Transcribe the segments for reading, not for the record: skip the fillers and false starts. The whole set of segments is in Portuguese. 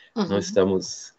Não estamos...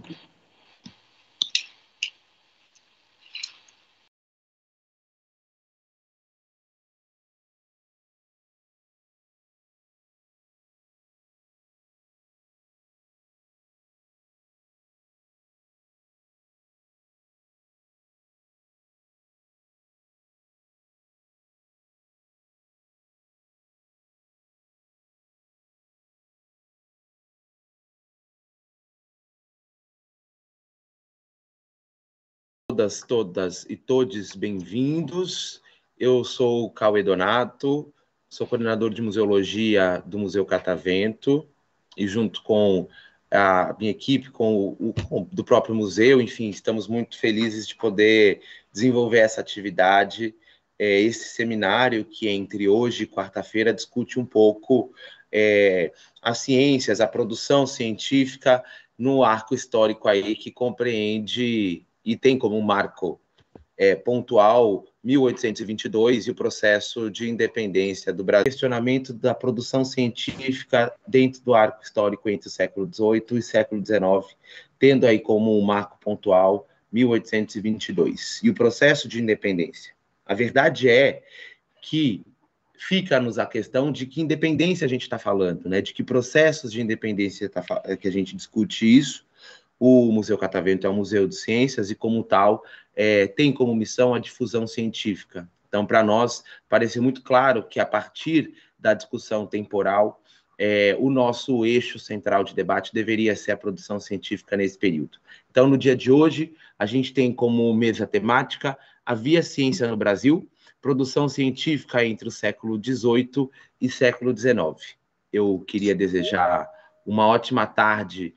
Todas e todos bem-vindos. Eu sou o Cauê Donato, sou coordenador de museologia do Museu Catavento, e junto com a minha equipe, do próprio museu, enfim, estamos muito felizes de poder desenvolver essa atividade, esse seminário que entre hoje e quarta-feira discute um pouco as ciências, a produção científica no arco histórico aí que compreende e tem como marco pontual 1822 e o processo de independência do Brasil. Questionamento da produção científica dentro do arco histórico entre o século XVIII e século XIX, tendo aí como um marco pontual 1822 e o processo de independência. A verdade é que fica-nos a questão de que independência a gente está falando, né? De que processos de independência que a gente discute isso. O Museu Catavento é um museu de ciências e, como tal, tem como missão a difusão científica. Então, para nós, parece muito claro que, a partir da discussão temporal, o nosso eixo central de debate deveria ser a produção científica nesse período. Então, no dia de hoje, a gente tem como mesa temática a Via Ciência no Brasil, produção científica entre o século XVIII e século XIX. Eu queria desejar uma ótima tarde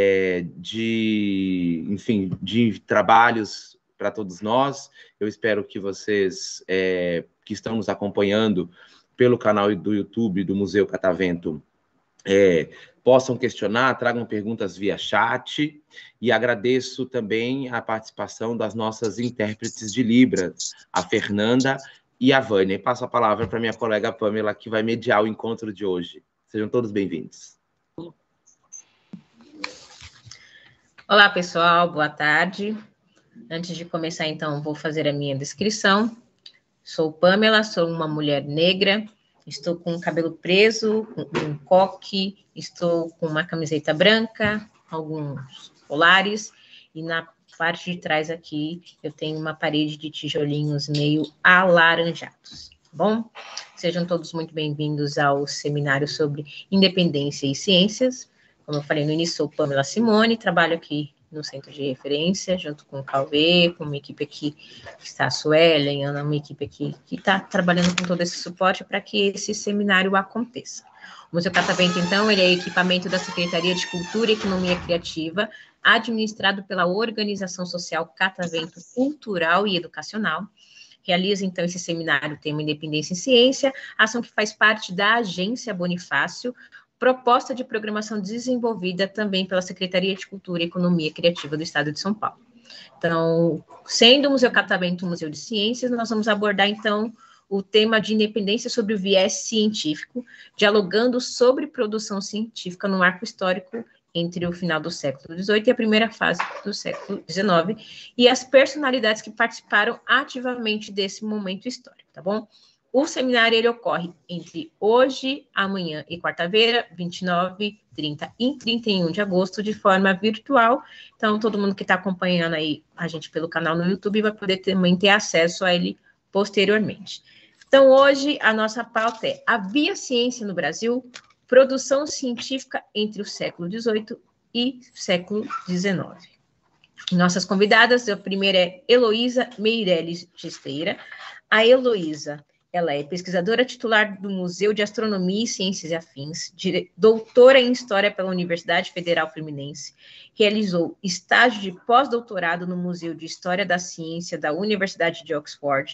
de trabalhos para todos nós. Eu espero que vocês que estão nos acompanhando pelo canal do YouTube do Museu Catavento possam questionar, tragam perguntas via chat, e agradeço também a participação das nossas intérpretes de Libras, a Fernanda e a Vânia. E passo a palavra para minha colega Pamela, que vai mediar o encontro de hoje. Sejam todos bem-vindos. Olá, pessoal, boa tarde. Antes de começar, então, vou fazer a minha descrição. Sou Pamela, sou uma mulher negra, estou com o cabelo preso, com um coque, estou com uma camiseta branca, alguns colares, e na parte de trás aqui eu tenho uma parede de tijolinhos meio alaranjados, tá bom? Sejam todos muito bem-vindos ao seminário sobre independência e ciências. Como eu falei no início, sou Pamela Simone, trabalho aqui no Centro de Referência, junto com o Cauê, com uma equipe aqui que está a Suelen, Ana, uma equipe aqui que está trabalhando com todo esse suporte para que esse seminário aconteça. O Museu Catavento, então, ele é equipamento da Secretaria de Cultura e Economia Criativa, administrado pela Organização Social Catavento Cultural e Educacional. Realiza, então, esse seminário Tema Independência em Ciência, ação que faz parte da Agência Bonifácio, proposta de programação desenvolvida também pela Secretaria de Cultura e Economia Criativa do Estado de São Paulo. Então, sendo o Museu Catavento um museu de ciências, nós vamos abordar, então, o tema de independência sobre o viés científico, dialogando sobre produção científica no arco histórico entre o final do século XVIII e a primeira fase do século XIX, e as personalidades que participaram ativamente desse momento histórico, tá bom? O seminário, ele ocorre entre hoje, amanhã e quarta-feira, 29, 30 e 31 de agosto, de forma virtual. Então, todo mundo que está acompanhando aí a gente pelo canal no YouTube vai poder também ter acesso a ele posteriormente. Então, hoje, a nossa pauta é a Via Ciência no Brasil, produção científica entre o século XVIII e século XIX. Nossas convidadas, a primeira é Heloísa Meirelles Gesteira. A Heloísa, ela é pesquisadora titular do Museu de Astronomia e Ciências e Afins, doutora em História pela Universidade Federal Fluminense, realizou estágio de pós-doutorado no Museu de História da Ciência da Universidade de Oxford,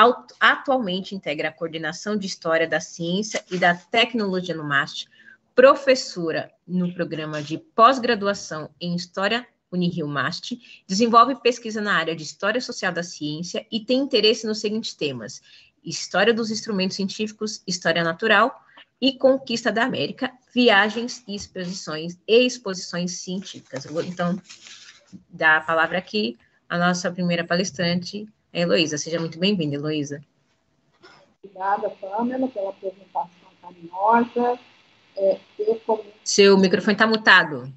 atualmente integra a coordenação de História da Ciência e da Tecnologia no MAST, professora no programa de pós-graduação em História Unirio-MAST, desenvolve pesquisa na área de História Social da Ciência e tem interesse nos seguintes temas: História dos instrumentos científicos, História natural, e Conquista da América, Viagens e Exposições Científicas. Eu vou, então, dar a palavra aqui à nossa primeira palestrante, a Heloísa. Seja muito bem-vinda, Heloísa. Obrigada, Pamela, pela apresentação carinhosa. Seu microfone está mutado.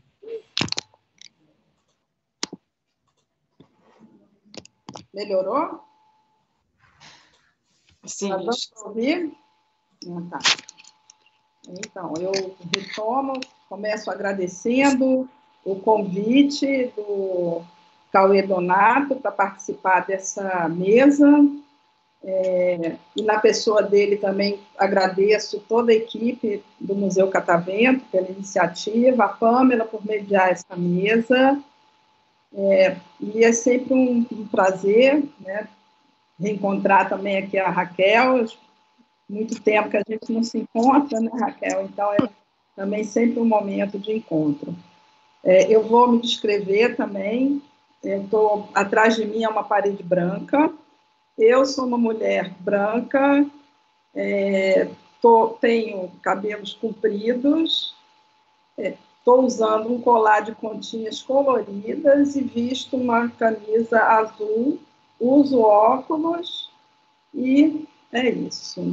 Melhorou? Sim. Tá dando para ouvir? Tá. Então, eu retomo, começo agradecendo o convite do Cauê Donato para participar dessa mesa. E na pessoa dele também agradeço toda a equipe do Museu Catavento pela iniciativa, a Pamela por mediar essa mesa. E é sempre um prazer, né, reencontrar também aqui a Raquel. Muito tempo que a gente não se encontra, né, Raquel? Então, é também sempre um momento de encontro. Eu vou me descrever também. Atrás de mim é uma parede branca. Eu sou uma mulher branca, tenho cabelos compridos, estou usando um colar de pontinhas coloridas e visto uma camisa azul, uso óculos e é isso.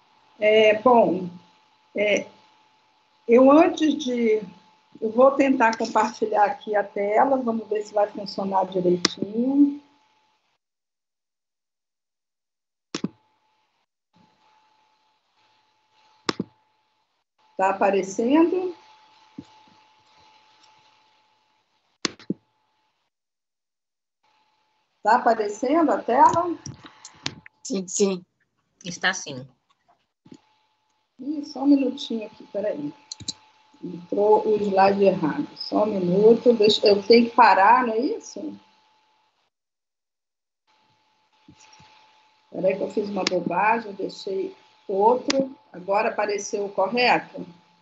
Eu vou tentar compartilhar aqui a tela, vamos ver se vai funcionar direitinho. Está aparecendo? Está aparecendo a tela? Sim, sim. Está sim. Só um minutinho aqui, peraí. Entrou o slide errado. Só um minuto. Eu tenho que parar, não é isso? Espera aí que eu fiz uma bobagem, deixei outro. Agora apareceu o correto?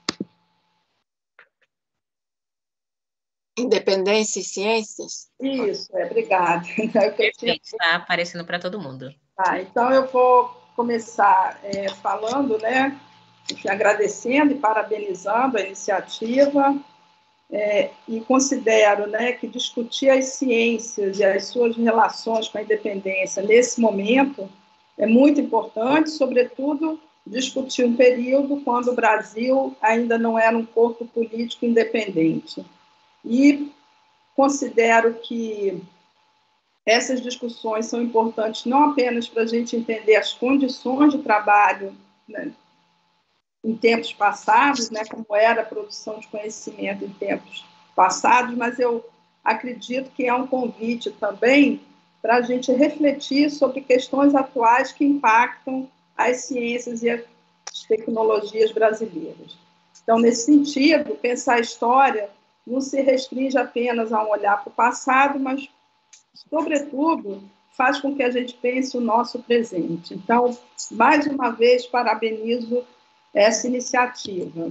Independência e ciências? Isso, obrigada. Perfeito, está aparecendo para todo mundo. Tá, então eu vou começar falando, né, enfim, agradecendo e parabenizando a iniciativa, e considero, né, que discutir as ciências e as suas relações com a independência nesse momento é muito importante, sobretudo discutir um período quando o Brasil ainda não era um corpo político independente. E considero que essas discussões são importantes não apenas para a gente entender as condições de trabalho, né, em tempos passados, né, como era a produção de conhecimento em tempos passados, mas eu acredito que é um convite também para a gente refletir sobre questões atuais que impactam as ciências e as tecnologias brasileiras. Então, nesse sentido, pensar a história não se restringe apenas a um olhar para o passado, mas, sobretudo, faz com que a gente pense o nosso presente. Então, mais uma vez, parabenizo essa iniciativa.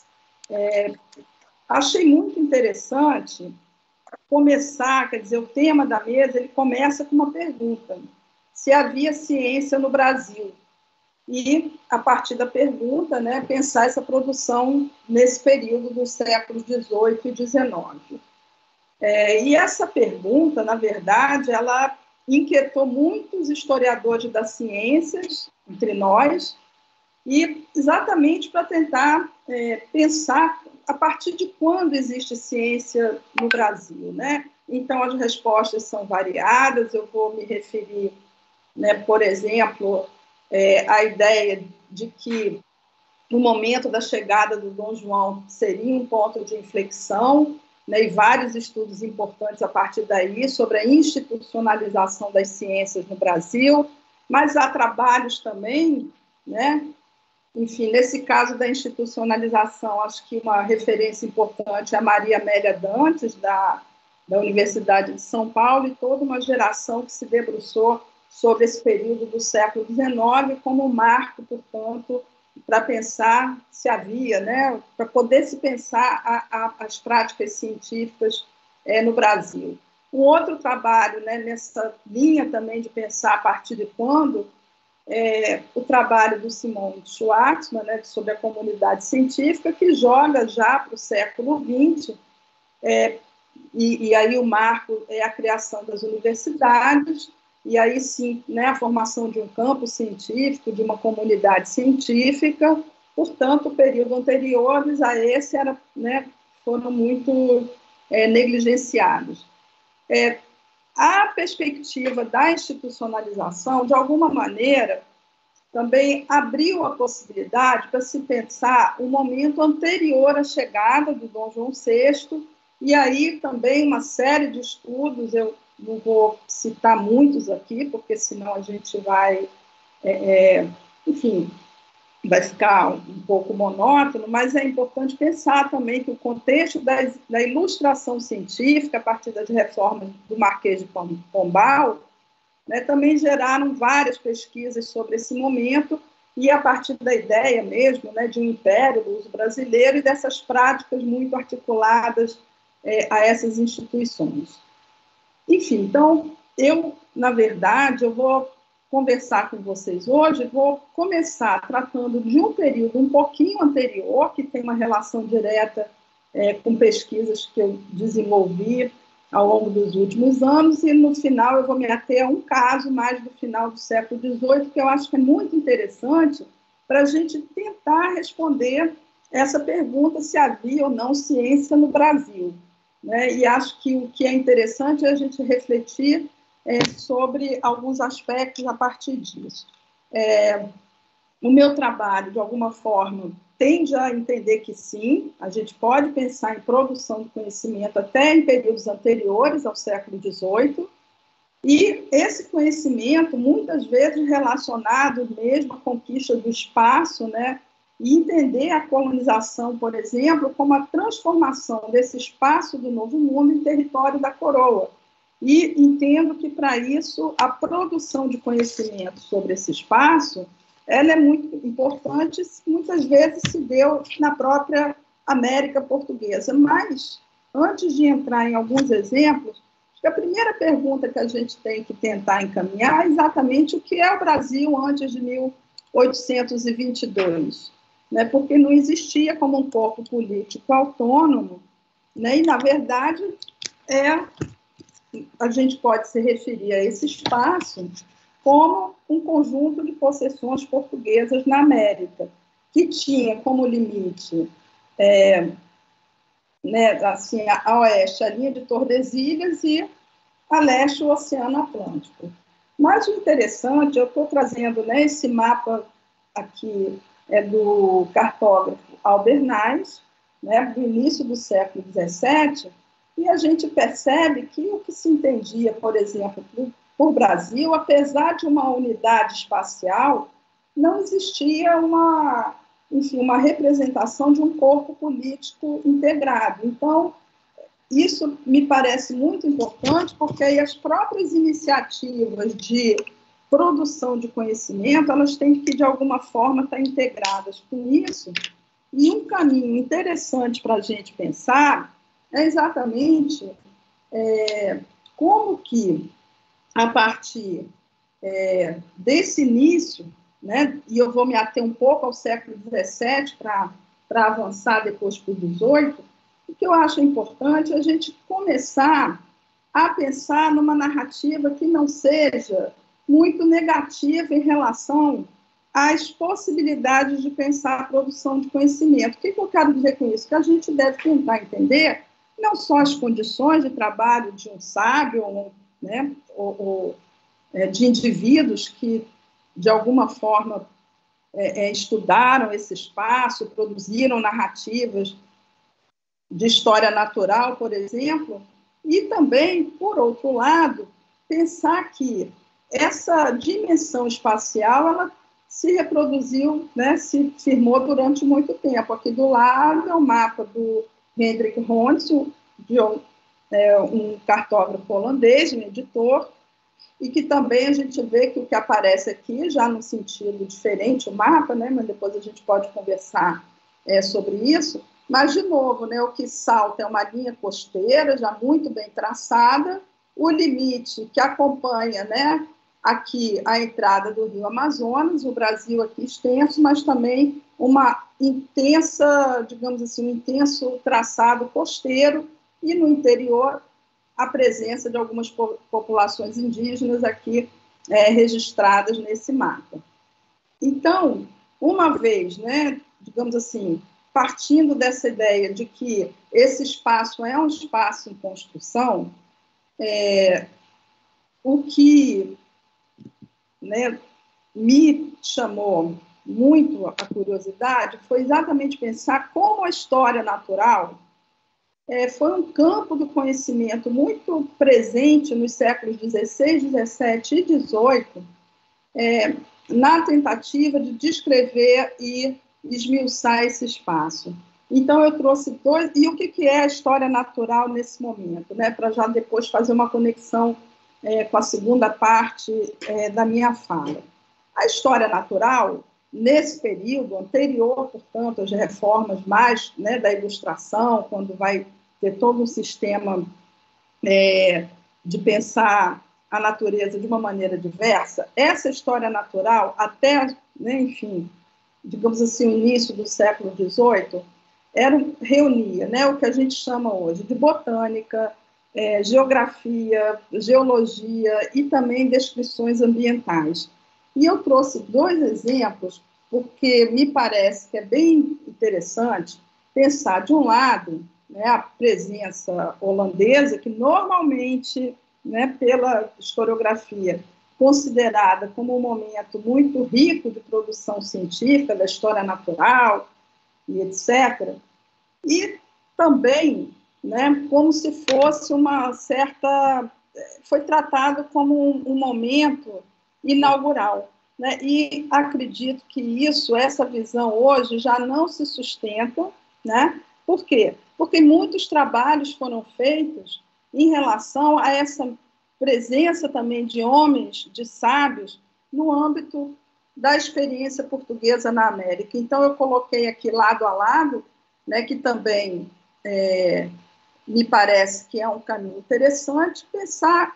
Achei muito interessante começar, quer dizer, o tema da mesa, ele começa com uma pergunta: se havia ciência no Brasil? E, a partir da pergunta, né, pensar essa produção nesse período dos séculos XVIII e XIX. E essa pergunta, na verdade, ela inquietou muitos historiadores das ciências, entre nós, e exatamente para tentar pensar a partir de quando existe ciência no Brasil, né? Então, as respostas são variadas. Eu vou me referir, né, por exemplo, à ideia de que no momento da chegada do Dom João seria um ponto de inflexão, né, e vários estudos importantes a partir daí sobre a institucionalização das ciências no Brasil, mas há trabalhos também, né? Enfim, nesse caso da institucionalização, acho que uma referência importante é a Maria Amélia Dantes, da Universidade de São Paulo, e toda uma geração que se debruçou sobre esse período do século XIX como marco, portanto, para pensar se havia, né, para poder se pensar as práticas científicas no Brasil. Um outro trabalho, né, nessa linha também de pensar a partir de quando o trabalho do Simon Schwartzman, né, sobre a comunidade científica, que joga já para o século XX, e aí o marco é a criação das universidades, e aí sim, né, a formação de um campo científico, de uma comunidade científica. Portanto, o período anteriores a esse foram muito negligenciados. A perspectiva da institucionalização, de alguma maneira, também abriu a possibilidade para se pensar o momento anterior à chegada do Dom João VI, e aí também uma série de estudos, eu não vou citar muitos aqui, porque senão a gente vai, enfim, vai ficar um pouco monótono, mas é importante pensar também que o contexto da ilustração científica, a partir das reformas do Marquês de Pombal, né, também geraram várias pesquisas sobre esse momento, e a partir da ideia mesmo, né, de um império do uso brasileiro e dessas práticas muito articuladas a essas instituições. Enfim, então, na verdade, eu vou conversar com vocês hoje, vou começar tratando de um período um pouquinho anterior, que tem uma relação direta com pesquisas que eu desenvolvi ao longo dos últimos anos, e no final eu vou me ater a um caso mais do final do século XVIII, que eu acho que é muito interessante para a gente tentar responder essa pergunta se havia ou não ciência no Brasil, né? E acho que o que é interessante é a gente refletir sobre alguns aspectos a partir disso. O meu trabalho, de alguma forma, tende a entender que sim, a gente pode pensar em produção de conhecimento até em períodos anteriores ao século XVIII, e esse conhecimento, muitas vezes relacionado mesmo à conquista do espaço, né, e entender a colonização, por exemplo, como a transformação desse espaço do Novo Mundo em território da coroa. E entendo que, para isso, a produção de conhecimento sobre esse espaço ela é muito importante, muitas vezes se deu na própria América Portuguesa. Mas, antes de entrar em alguns exemplos, acho que a primeira pergunta que a gente tem que tentar encaminhar é exatamente o que é o Brasil antes de 1822, né? Porque não existia como um corpo político autônomo, né? E, na verdade, a gente pode se referir a esse espaço como um conjunto de possessões portuguesas na América, que tinha como limite, assim, a oeste a linha de Tordesilhas e a leste o Oceano Atlântico. Mas o interessante, eu estou trazendo, né, esse mapa aqui do cartógrafo Albernaz, né, do início do século XVII, e a gente percebe que o que se entendia, por exemplo, por Brasil, apesar de uma unidade espacial, não existia uma representação de um corpo político integrado. Então, isso me parece muito importante, porque aí as próprias iniciativas de produção de conhecimento, elas têm que, de alguma forma, estar integradas com isso. E um caminho interessante para a gente pensar é exatamente como que, a partir desse início, né, e eu vou me ater um pouco ao século XVII para avançar depois para o XVIII, o que eu acho importante é a gente começar a pensar numa narrativa que não seja muito negativa em relação às possibilidades de pensar a produção de conhecimento. O que eu quero dizer com isso? Que a gente deve tentar entender não só as condições de trabalho de um sábio, né, ou de indivíduos que, de alguma forma, estudaram esse espaço, produziram narrativas de história natural, por exemplo, e também, por outro lado, pensar que essa dimensão espacial ela se reproduziu, né, se firmou durante muito tempo. Aqui do lado é o mapa do Hendrik Rons, um cartógrafo holandês, um editor, e que também a gente vê que o que aparece aqui, já no sentido diferente, o mapa, né, mas depois a gente pode conversar sobre isso, mas, de novo, né, o que salta é uma linha costeira, já muito bem traçada, o limite que acompanha, né, aqui a entrada do rio Amazonas, o Brasil aqui extenso, mas também uma intensa, digamos assim, um intenso traçado costeiro, e no interior a presença de algumas populações indígenas aqui registradas nesse mapa. Então, uma vez, né, digamos assim, partindo dessa ideia de que esse espaço é um espaço em construção, o que, né, me chamou muito a curiosidade foi exatamente pensar como a história natural foi um campo do conhecimento muito presente nos séculos XVI, XVII e XVIII, na tentativa de descrever e esmiuçar esse espaço. Então, eu trouxe dois... E o que é a história natural nesse momento, né? Para já depois fazer uma conexão com a segunda parte da minha fala. A história natural, nesse período anterior, portanto, às reformas mais, né, da Ilustração, quando vai ter todo um sistema de pensar a natureza de uma maneira diversa, essa história natural, até, né, enfim, digamos assim, o início do século XVIII, reunia, né, o que a gente chama hoje de botânica, geografia, geologia e também descrições ambientais. E eu trouxe dois exemplos, porque me parece que é bem interessante pensar, de um lado, né, a presença holandesa, que normalmente, né, pela historiografia, considerada como um momento muito rico de produção científica, da história natural e etc., e também, né, como se fosse uma certa... Foi tratado como um momento inaugural, né? E acredito que essa visão hoje já não se sustenta, né? Por quê? Porque muitos trabalhos foram feitos em relação a essa presença também de homens, de sábios, no âmbito da experiência portuguesa na América. Então, eu coloquei aqui lado a lado, né, que também me parece que é um caminho interessante, pensar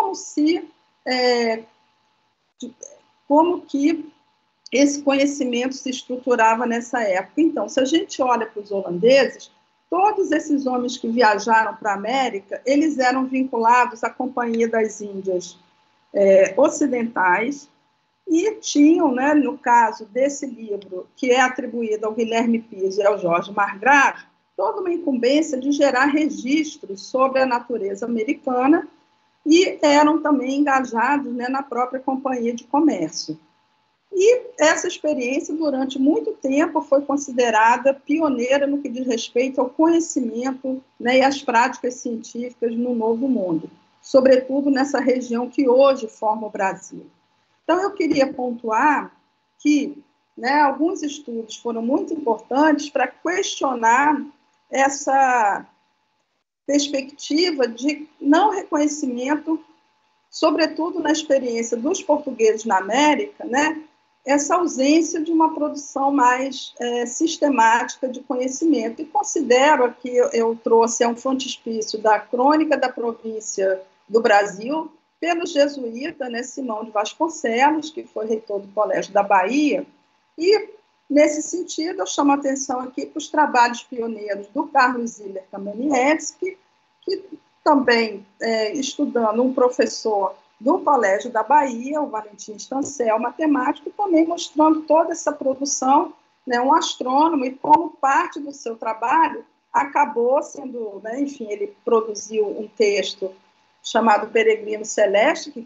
como que esse conhecimento se estruturava nessa época. Então, se a gente olha para os holandeses, todos esses homens que viajaram para a América, eles eram vinculados à Companhia das Índias Ocidentais e tinham, né, no caso desse livro, que é atribuído ao Guilherme Pires e ao Jorge Margrave, toda uma incumbência de gerar registros sobre a natureza americana e eram também engajados, né, na própria Companhia de Comércio. E essa experiência, durante muito tempo, foi considerada pioneira no que diz respeito ao conhecimento, né, e às práticas científicas no Novo Mundo, sobretudo nessa região que hoje forma o Brasil. Então, eu queria pontuar que, né, alguns estudos foram muito importantes para questionar essa perspectiva de não reconhecimento, sobretudo na experiência dos portugueses na América, né, essa ausência de uma produção mais sistemática de conhecimento. E considero aqui, eu trouxe um frontispício da Crônica da Província do Brasil, pelo jesuíta, né, Simão de Vasconcelos, que foi reitor do Colégio da Bahia, e, nesse sentido, eu chamo a atenção aqui para os trabalhos pioneiros do Carlos Ziller Kamenietzky, que também, estudando um professor do Colégio da Bahia, o Valentim Stancel, matemático, também mostrando toda essa produção, né, um astrônomo, e como parte do seu trabalho acabou sendo, né, enfim, ele produziu um texto chamado Peregrino Celeste, que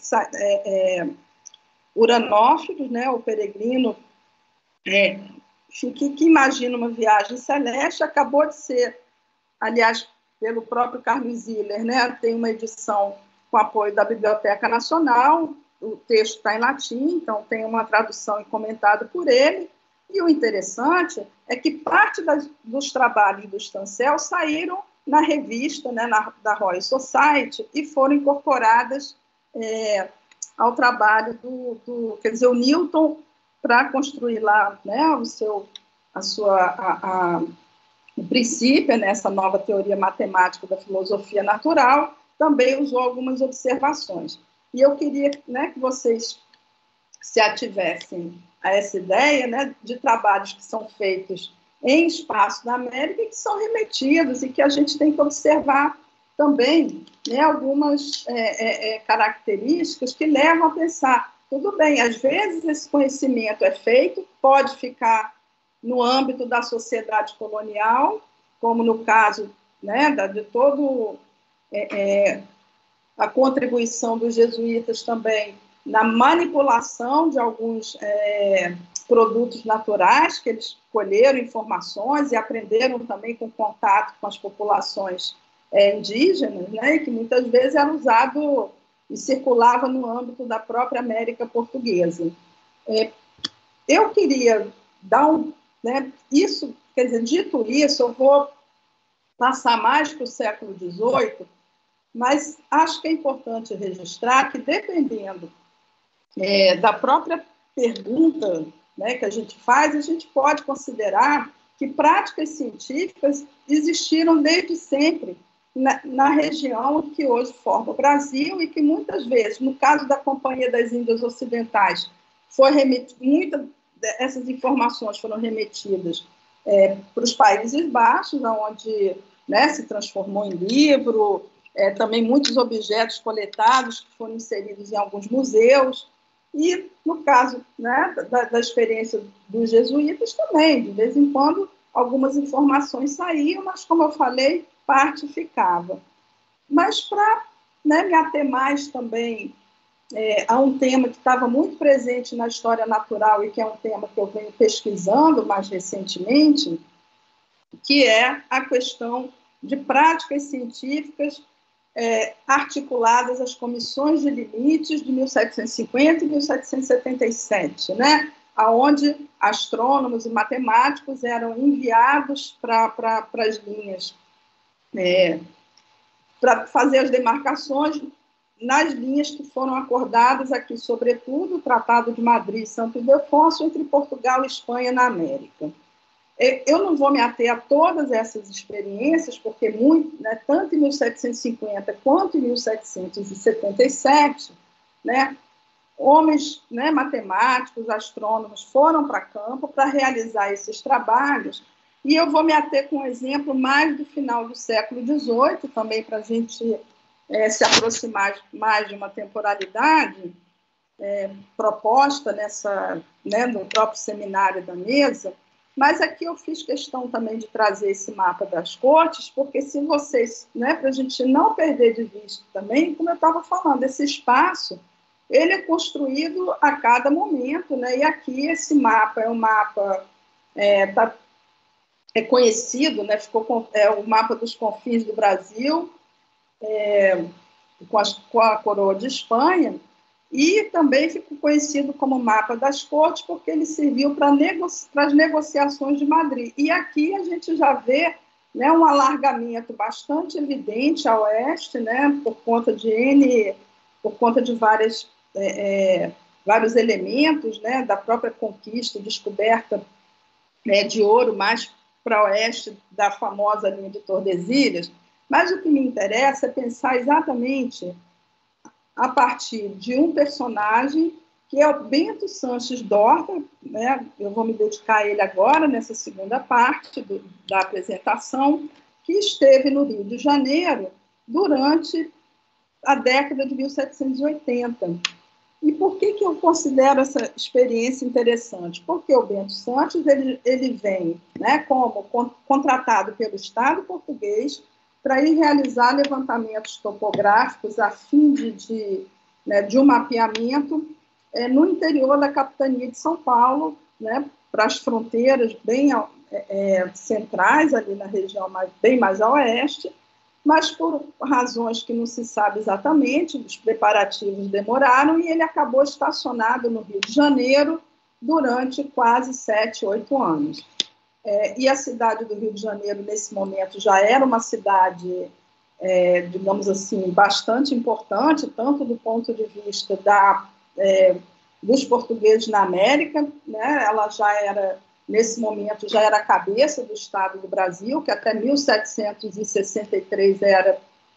Uranófilos, né, o peregrino que imagina uma viagem celeste, acabou de ser, aliás, pelo próprio Carlos Ziller, né, tem uma edição com apoio da Biblioteca Nacional, o texto está em latim, então tem uma tradução e comentado por ele, e o interessante é que parte dos trabalhos do Stancel saíram na revista, né, da Royal Society, e foram incorporadas ao trabalho quer dizer, o Newton, para construir lá, né, o princípio, nessa nova teoria matemática da filosofia natural, também usou algumas observações. E eu queria, né, que vocês se ativessem a essa ideia, né, de trabalhos que são feitos em espaço da América e que são remetidos e que a gente tem que observar também, né, algumas características que levam a pensar, tudo bem, às vezes esse conhecimento é feito, pode ficar no âmbito da sociedade colonial, como no caso, né, de todo a contribuição dos jesuítas também na manipulação de alguns produtos naturais, que eles colheram informações e aprenderam também com contato com as populações indígenas, né, e que muitas vezes era usado e circulava no âmbito da própria América Portuguesa. Eu queria dar isso, quer dizer, dito isso, eu vou passar mais para o século XVIII, mas acho que é importante registrar que, dependendo da própria pergunta, né, que a gente faz, a gente pode considerar que práticas científicas existiram desde sempre na região que hoje forma o Brasil e que muitas vezes, no caso da Companhia das Índias Ocidentais, muitas dessas informações foram remetidas para os Países Baixos, onde, né, se transformou em livro, também muitos objetos coletados que foram inseridos em alguns museus. E, no caso, né, da experiência dos jesuítas também, de vez em quando, algumas informações saíam, mas, como eu falei, parte ficava. Mas, para, né, me ater mais também a um tema que estava muito presente na história natural e que é um tema que eu venho pesquisando mais recentemente, que é a questão de práticas científicas articuladas às comissões de limites de 1750 e 1777, né? Onde astrônomos e matemáticos eram enviados para as linhas, para fazer as demarcações nas linhas que foram acordadas aqui, sobretudo o Tratado de Madrid e Santo Ildefonso, entre Portugal e Espanha na América. Eu não vou me ater a todas essas experiências, porque né, tanto em 1750 quanto em 1777, né, homens, né, matemáticos, astrônomos foram para campo para realizar esses trabalhos, e eu vou me ater com um exemplo mais do final do século XVIII, também para a gente se aproximar mais de uma temporalidade proposta no próprio seminário da mesa. Mas aqui eu fiz questão também de trazer esse mapa das cortes, porque se vocês, né, para a gente não perder de vista também, como eu estava falando, esse espaço, ele é construído a cada momento, né, e aqui esse mapa é um mapa, é conhecido, né, ficou o mapa dos confins do Brasil, com a coroa de Espanha, e também ficou conhecido como mapa das cortes, porque ele serviu para as negociações de Madrid. E aqui a gente já vê, né, um alargamento bastante evidente a oeste, né, por conta de vários elementos, né, da própria conquista, descoberta de ouro mais para oeste da famosa linha de Tordesilhas. Mas o que me interessa é pensar exatamente a partir de um personagem que é o Bento Sanches Dorta, né? Eu vou me dedicar a ele agora, nessa segunda parte da apresentação, que esteve no Rio de Janeiro durante a década de 1780. E por que eu considero essa experiência interessante? Porque o Bento Sanches ele vem, né, como contratado pelo Estado português para ir realizar levantamentos topográficos a fim de um mapeamento no interior da capitania de São Paulo, né, para as fronteiras bem centrais, ali na região bem mais a oeste, mas por razões que não se sabe exatamente, os preparativos demoraram e ele acabou estacionado no Rio de Janeiro durante quase 7, 8 anos. E a cidade do Rio de Janeiro, nesse momento, já era uma cidade, digamos assim, bastante importante, tanto do ponto de vista dos portugueses na América, né? Ela já era, nesse momento, já era a cabeça do Estado do Brasil, que até 1763 era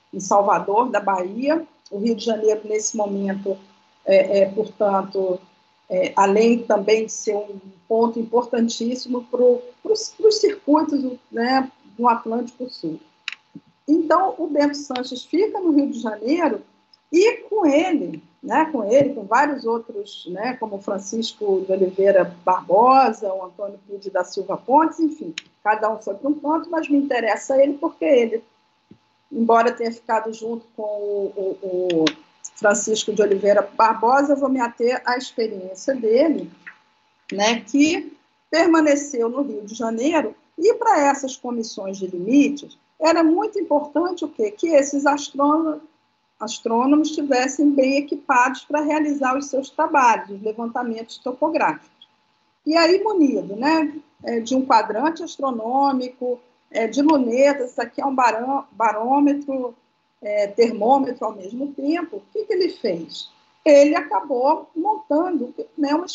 em Salvador, da Bahia. O Rio de Janeiro, nesse momento, portanto, além também de ser um ponto importantíssimo para os circuitos, né, do Atlântico Sul. Então, o Bento Sanches fica no Rio de Janeiro e com ele, com vários outros, né, como Francisco de Oliveira Barbosa, o Antônio Pires da Silva Pontes, enfim, cada um foi para um canto, mas me interessa ele porque ele, embora tenha ficado junto com o Francisco de Oliveira Barbosa, eu vou me ater à experiência dele, né, que permaneceu no Rio de Janeiro, e para essas comissões de limites, era muito importante o quê? Que esses astrônomos estivessem bem equipados para realizar os seus trabalhos, os levantamentos topográficos. E aí, munido, né, de um quadrante astronômico, de lunetas, isso aqui é um barômetro, termômetro ao mesmo tempo, o que ele fez? Ele acabou montando, né, um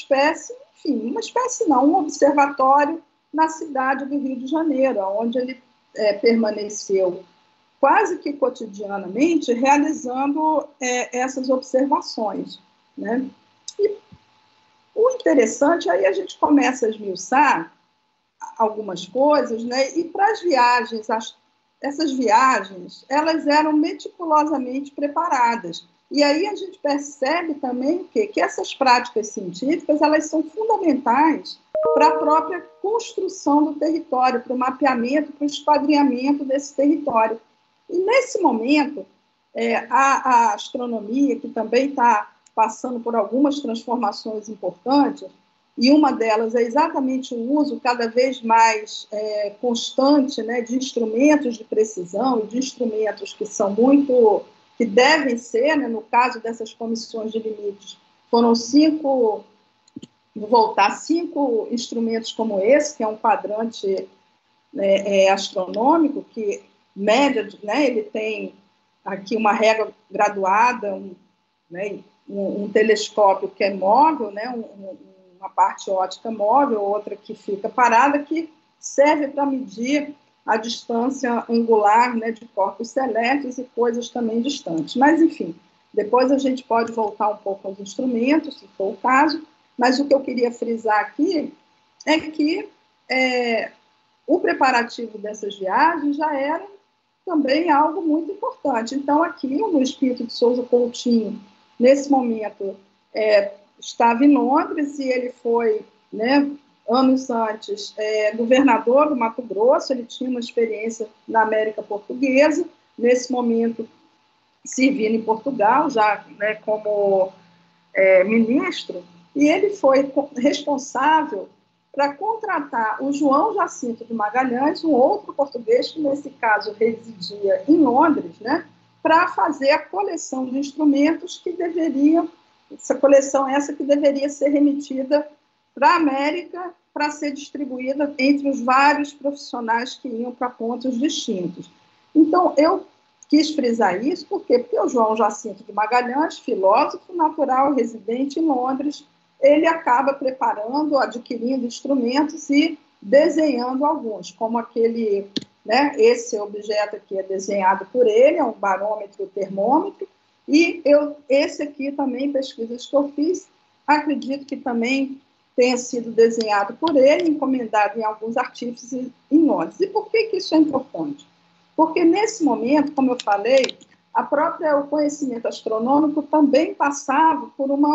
observatório na cidade do Rio de Janeiro, onde ele permaneceu quase que cotidianamente realizando essas observações, né? E o interessante, aí a gente começa a esmiuçar algumas coisas, né? E para as viagens, essas viagens, elas eram meticulosamente preparadas. E aí a gente percebe também que essas práticas científicas, elas são fundamentais para a própria construção do território, para o mapeamento, para o esquadrinhamento desse território. E, nesse momento, a astronomia, que também está passando por algumas transformações importantes, e uma delas é exatamente o uso cada vez mais constante, né, de instrumentos de precisão e de instrumentos que são que devem ser, né, no caso dessas comissões de limites, foram 5 instrumentos como esse, que é um quadrante astronômico, que média, né, ele tem aqui uma régua graduada, um telescópio que é móvel, né, uma parte óptica móvel, outra que fica parada, que serve para medir a distância angular, né, de corpos celestes e coisas também distantes. Mas, enfim, depois a gente pode voltar um pouco aos instrumentos, se for o caso, mas o que eu queria frisar aqui é que o preparativo dessas viagens já era também algo muito importante. Então, aqui, o Luiz Pinto de Souza Coutinho, nesse momento, estava em Londres, e ele foi, né, anos antes, governador do Mato Grosso. Ele tinha uma experiência na América Portuguesa, nesse momento servindo em Portugal, já, né, como ministro, e ele foi responsável para contratar o João Jacinto de Magalhães, um outro português que, nesse caso, residia em Londres, né, para fazer a coleção de instrumentos que deveriam, essa coleção que deveria ser remetida para a América para ser distribuída entre os vários profissionais que iam para pontos distintos. Então, eu quis frisar isso, por quê? Porque o João Jacinto de Magalhães, filósofo natural, residente em Londres, ele acaba preparando, adquirindo instrumentos e desenhando alguns, como aquele, né, esse objeto aqui é desenhado por ele, é um barômetro termômetro, e esse aqui também, pesquisas que eu fiz, acredito que também tenha sido desenhado por ele, encomendado em alguns artífices em Londres. E por que isso é importante? Porque, nesse momento, como eu falei, o conhecimento astronômico também passava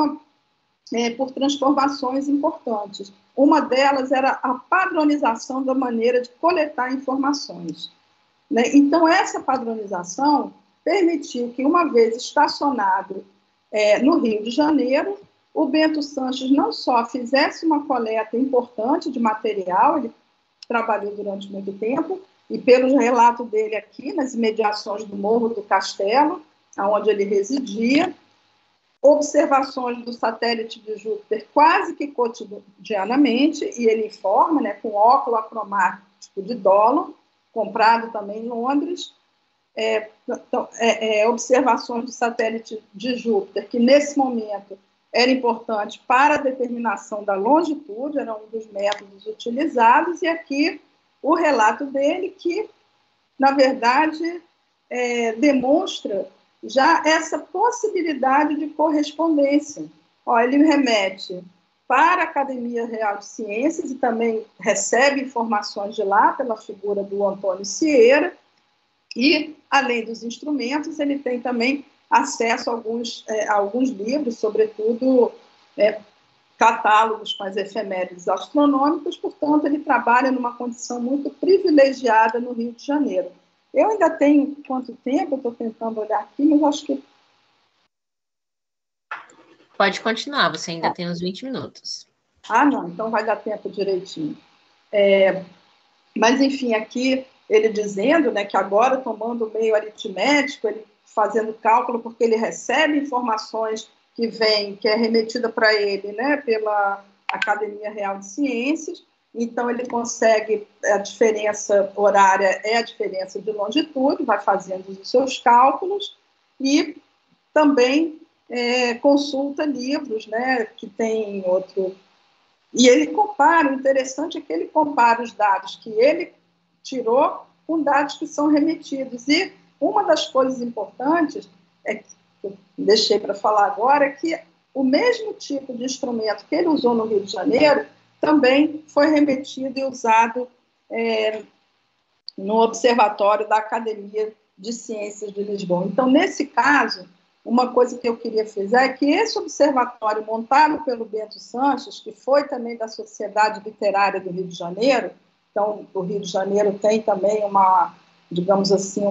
por transformações importantes. Uma delas era a padronização da maneira de coletar informações, né? Então, essa padronização permitiu que, uma vez estacionado no Rio de Janeiro, o Bento Sanches não só fizesse uma coleta importante de material, ele trabalhou durante muito tempo, e pelo relato dele aqui, nas imediações do Morro do Castelo, onde ele residia, observações do satélite de Júpiter quase que cotidianamente, e ele informa, né, com óculo acromático de Dollond, comprado também em Londres, observações do satélite de Júpiter, que nesse momento era importante para a determinação da longitude, era um dos métodos utilizados, e aqui o relato dele que, na verdade, demonstra já essa possibilidade de correspondência. Ele remete para a Academia Real de Ciências e também recebe informações de lá pela figura do Antônio Cieira, e, além dos instrumentos, ele tem também acesso a alguns livros, sobretudo catálogos com as efemérides astronômicas, portanto, ele trabalha numa condição muito privilegiada no Rio de Janeiro. Eu ainda tenho quanto tempo? Eu estou tentando olhar aqui, mas acho que... Pode continuar, você ainda tem uns 20 minutos. Não, então vai dar tempo direitinho. Mas, enfim, aqui ele dizendo, né, que agora, tomando o meio aritmético, ele fazendo cálculo, porque ele recebe informações que é remetida para ele, né, pela Academia Real de Ciências, então ele consegue, a diferença horária é a diferença de longitude, vai fazendo os seus cálculos, e também consulta livros, né, que tem outro... E ele compara, o interessante é que ele compara os dados que ele tirou com dados que são remetidos. E uma das coisas importantes, que eu deixei para falar agora, é que o mesmo tipo de instrumento que ele usou no Rio de Janeiro também foi remetido e usado no Observatório da Academia de Ciências de Lisboa. Então, nesse caso, uma coisa que eu queria frisar é que esse observatório montado pelo Bento Sanches, que foi também da Sociedade Literária do Rio de Janeiro, então, o Rio de Janeiro tem também uma, digamos assim,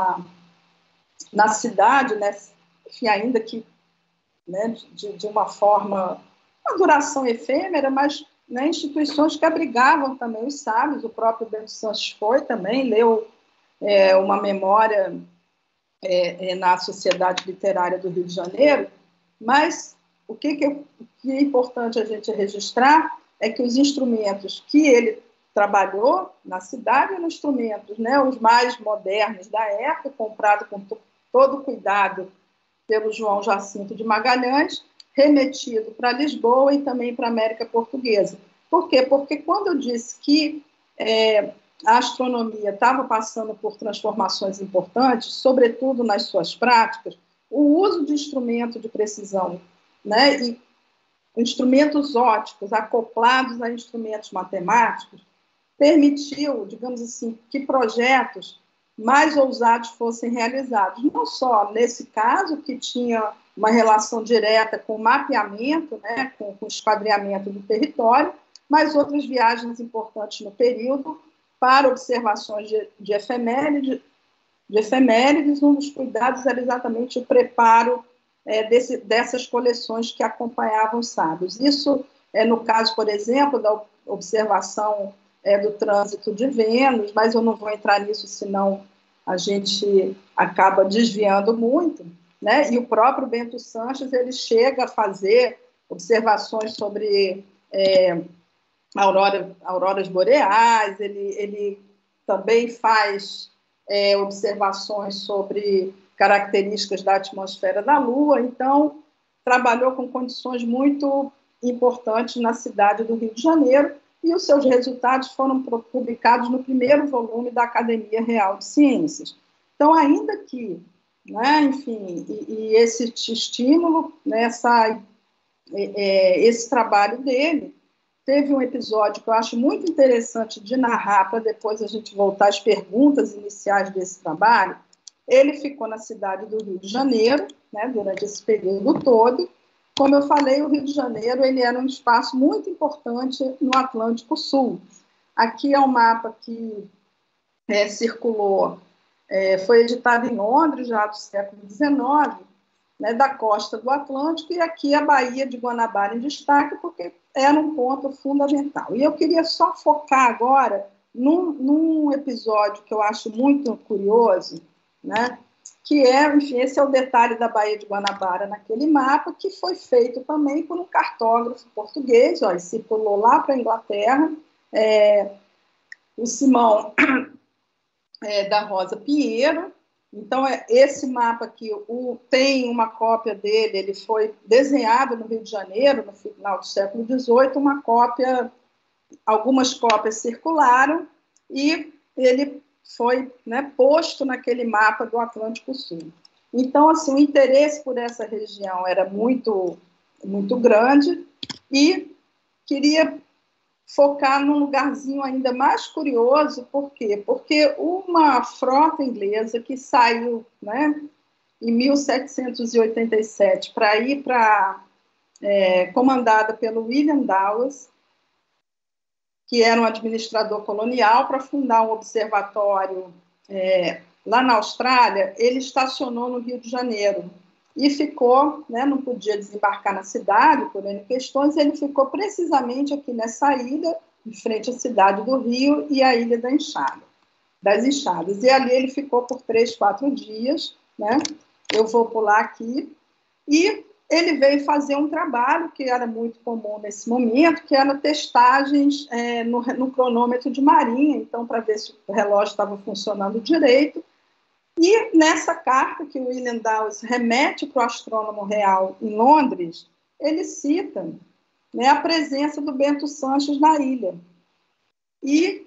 na cidade, né, enfim, ainda que, né, de uma forma, uma duração efêmera, mas, né, instituições que abrigavam também os sábios. O próprio Bento Sanches foi também, leu uma memória na Sociedade Literária do Rio de Janeiro, mas o que é importante a gente registrar é que os instrumentos que ele trabalhou na cidade eram instrumentos, né, os mais modernos da época, comprado com todo cuidado pelo João Jacinto de Magalhães, remetido para Lisboa e também para a América Portuguesa. Por quê? Porque quando eu disse que a astronomia estava passando por transformações importantes, sobretudo nas suas práticas, o uso de instrumento de precisão, né, e instrumentos ópticos acoplados a instrumentos matemáticos, permitiu, digamos assim, que projetos mais ousados fossem realizados. Não só nesse caso, que tinha uma relação direta com o mapeamento, né, com o esquadreamento do território, mas outras viagens importantes no período para observações de efemérides. Um dos cuidados era exatamente o preparo dessas coleções que acompanhavam os sábios. Isso no caso, por exemplo, da observação do trânsito de Vênus, mas eu não vou entrar nisso, senão a gente acaba desviando muito, né? E o próprio Bento Sanches, ele chega a fazer observações sobre auroras boreais, ele também faz observações sobre características da atmosfera da Lua, então trabalhou com condições muito importantes na cidade do Rio de Janeiro, e os seus resultados foram publicados no primeiro volume da Academia Real de Ciências. Então, ainda que, né, enfim, e esse estímulo, né, esse trabalho dele, teve um episódio que eu acho muito interessante de narrar, para depois a gente voltar às perguntas iniciais desse trabalho. Ele ficou na cidade do Rio de Janeiro, né, durante esse período todo. Como eu falei, o Rio de Janeiro ele era um espaço muito importante no Atlântico Sul. Aqui é um mapa que circulou, foi editado em Londres, já do século XIX, né, da costa do Atlântico, e aqui a Baía de Guanabara em destaque, porque era um ponto fundamental. E eu queria só focar agora num episódio que eu acho muito curioso, né, que enfim, esse é o detalhe da Baía de Guanabara naquele mapa, que foi feito também por um cartógrafo português, e circulou lá para a Inglaterra, o Simão da Rosa Pinheiro. Então, esse mapa aqui, tem uma cópia dele, ele foi desenhado no Rio de Janeiro, no final do século XVIII, algumas cópias circularam, e ele foi, né, posto naquele mapa do Atlântico Sul. Então, assim, o interesse por essa região era muito, muito grande e queria focar num lugarzinho ainda mais curioso. Por quê? Porque uma frota inglesa que saiu, né, em 1787 para ir comandada pelo William Dawes, que era um administrador colonial, para fundar um observatório lá na Austrália. Ele estacionou no Rio de Janeiro e ficou, né, não podia desembarcar na cidade por N questões, ele ficou precisamente aqui nessa ilha, em frente à cidade do Rio e à Ilha das Enxadas. E ali ele ficou por 3, 4 dias, né? Eu vou pular aqui. E ele veio fazer um trabalho que era muito comum nesse momento, que era testagens no cronômetro de marinha, então, para ver se o relógio estava funcionando direito. E nessa carta que o William Dawes remete para o astrônomo real em Londres, ele cita, né, a presença do Bento Sanches na ilha. E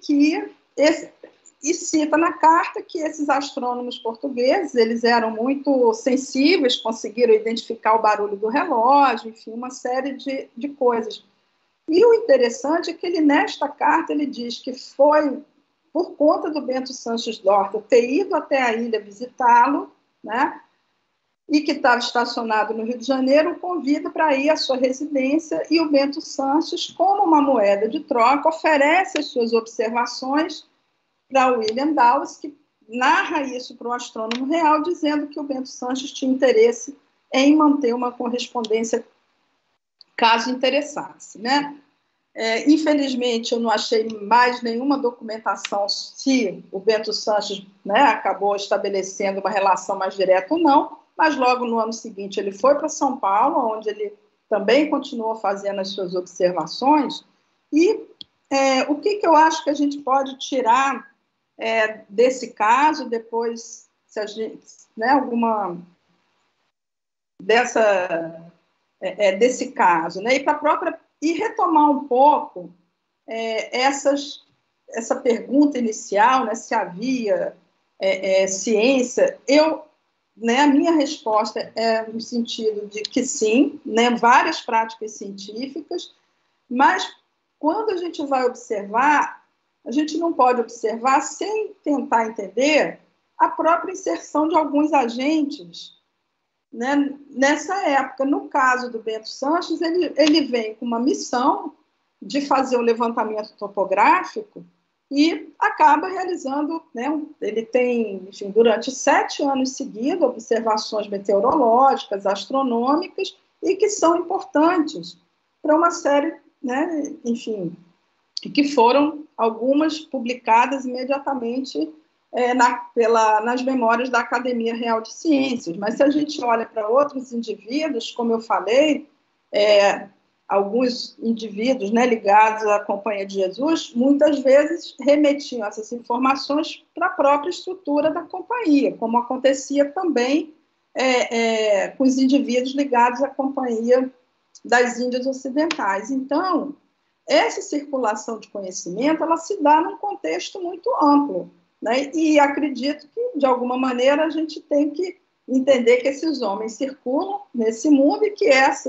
cita na carta que esses astrônomos portugueses, eles eram muito sensíveis, conseguiram identificar o barulho do relógio, enfim, uma série de coisas. E o interessante é que ele, nesta carta, ele diz que foi por conta do Bento Sanches Dorta ter ido até a ilha visitá-lo, né, e que estava estacionado no Rio de Janeiro, o convida para ir à sua residência, e o Bento Sanches, como uma moeda de troca, oferece as suas observações para o William Dawes, que narra isso para o astrônomo real, dizendo que o Bento Sanches tinha interesse em manter uma correspondência caso interessasse, né? Infelizmente, eu não achei mais nenhuma documentação se o Bento Sanches, né, acabou estabelecendo uma relação mais direta ou não, mas logo no ano seguinte ele foi para São Paulo, onde ele também continuou fazendo as suas observações. E o que eu acho que a gente pode tirar desse caso, depois, se a gente, né, alguma desse caso, né, e retomar um pouco essa pergunta inicial, né, se havia ciência. A minha resposta é no sentido de que sim, né, várias práticas científicas, mas quando a gente vai observar, a gente não pode observar sem tentar entender a própria inserção de alguns agentes, né, nessa época. No caso do Bento Sanches, ele vem com uma missão de fazer o levantamento topográfico e acaba realizando, né, ele tem, enfim, durante 7 anos seguidos, observações meteorológicas, astronômicas, e que são importantes para uma série, né, enfim, que foram algumas publicadas imediatamente nas memórias da Academia Real de Ciências. Mas se a gente olha para outros indivíduos, como eu falei, alguns indivíduos, né, ligados à Companhia de Jesus, muitas vezes remetiam essas informações para a própria estrutura da companhia, como acontecia também com os indivíduos ligados à Companhia das Índias Ocidentais. Então, essa circulação de conhecimento, ela se dá num contexto muito amplo, né? E acredito que, de alguma maneira, a gente tem que entender que esses homens circulam nesse mundo e que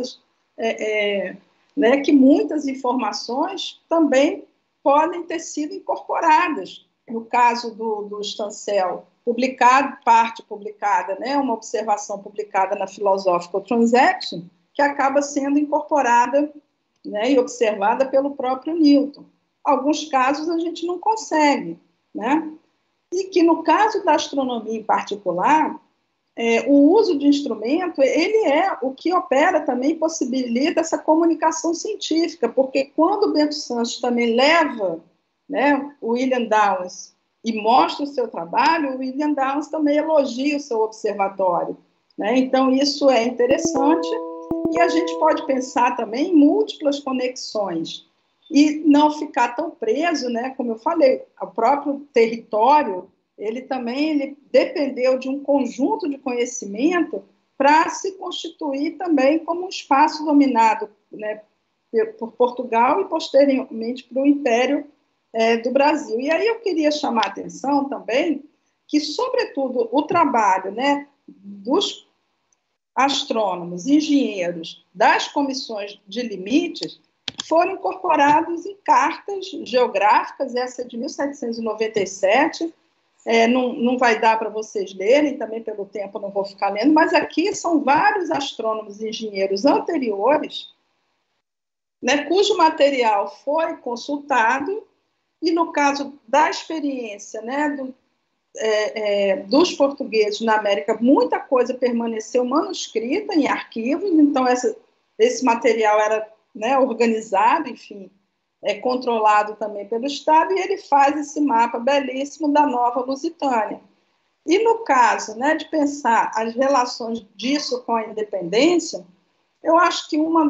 que muitas informações também podem ter sido incorporadas. No caso do Stancel, parte publicada, né, uma observação publicada na Philosophical Transaction, que acaba sendo incorporada, né, e observada pelo próprio Newton. Alguns casos a gente não consegue, né? E que, no caso da astronomia em particular, o uso de instrumento, ele é o que opera também, possibilita essa comunicação científica, porque quando o Bento Sanches também leva, né, o William Dawes e mostra o seu trabalho, o William Dawes também elogia o seu observatório, né? Então, isso é interessante, e a gente pode pensar também em múltiplas conexões, e não ficar tão preso, né, como eu falei, o próprio território, ele dependeu de um conjunto de conhecimento para se constituir também como um espaço dominado, né, por Portugal e, posteriormente, para o Império do Brasil. E aí eu queria chamar a atenção também que, sobretudo, o trabalho, né, dos astrônomos, engenheiros, das comissões de limites, foram incorporados em cartas geográficas, essa de 1797, não vai dar para vocês lerem, também pelo tempo não vou ficar lendo, mas aqui são vários astrônomos e engenheiros anteriores, né, cujo material foi consultado, e no caso da experiência, né, dos portugueses na América, muita coisa permaneceu manuscrita em arquivos, então esse material era, né, organizado, enfim, controlado também pelo Estado, e ele faz esse mapa belíssimo da Nova Lusitânia. E no caso, né, de pensar as relações disso com a independência, eu acho que uma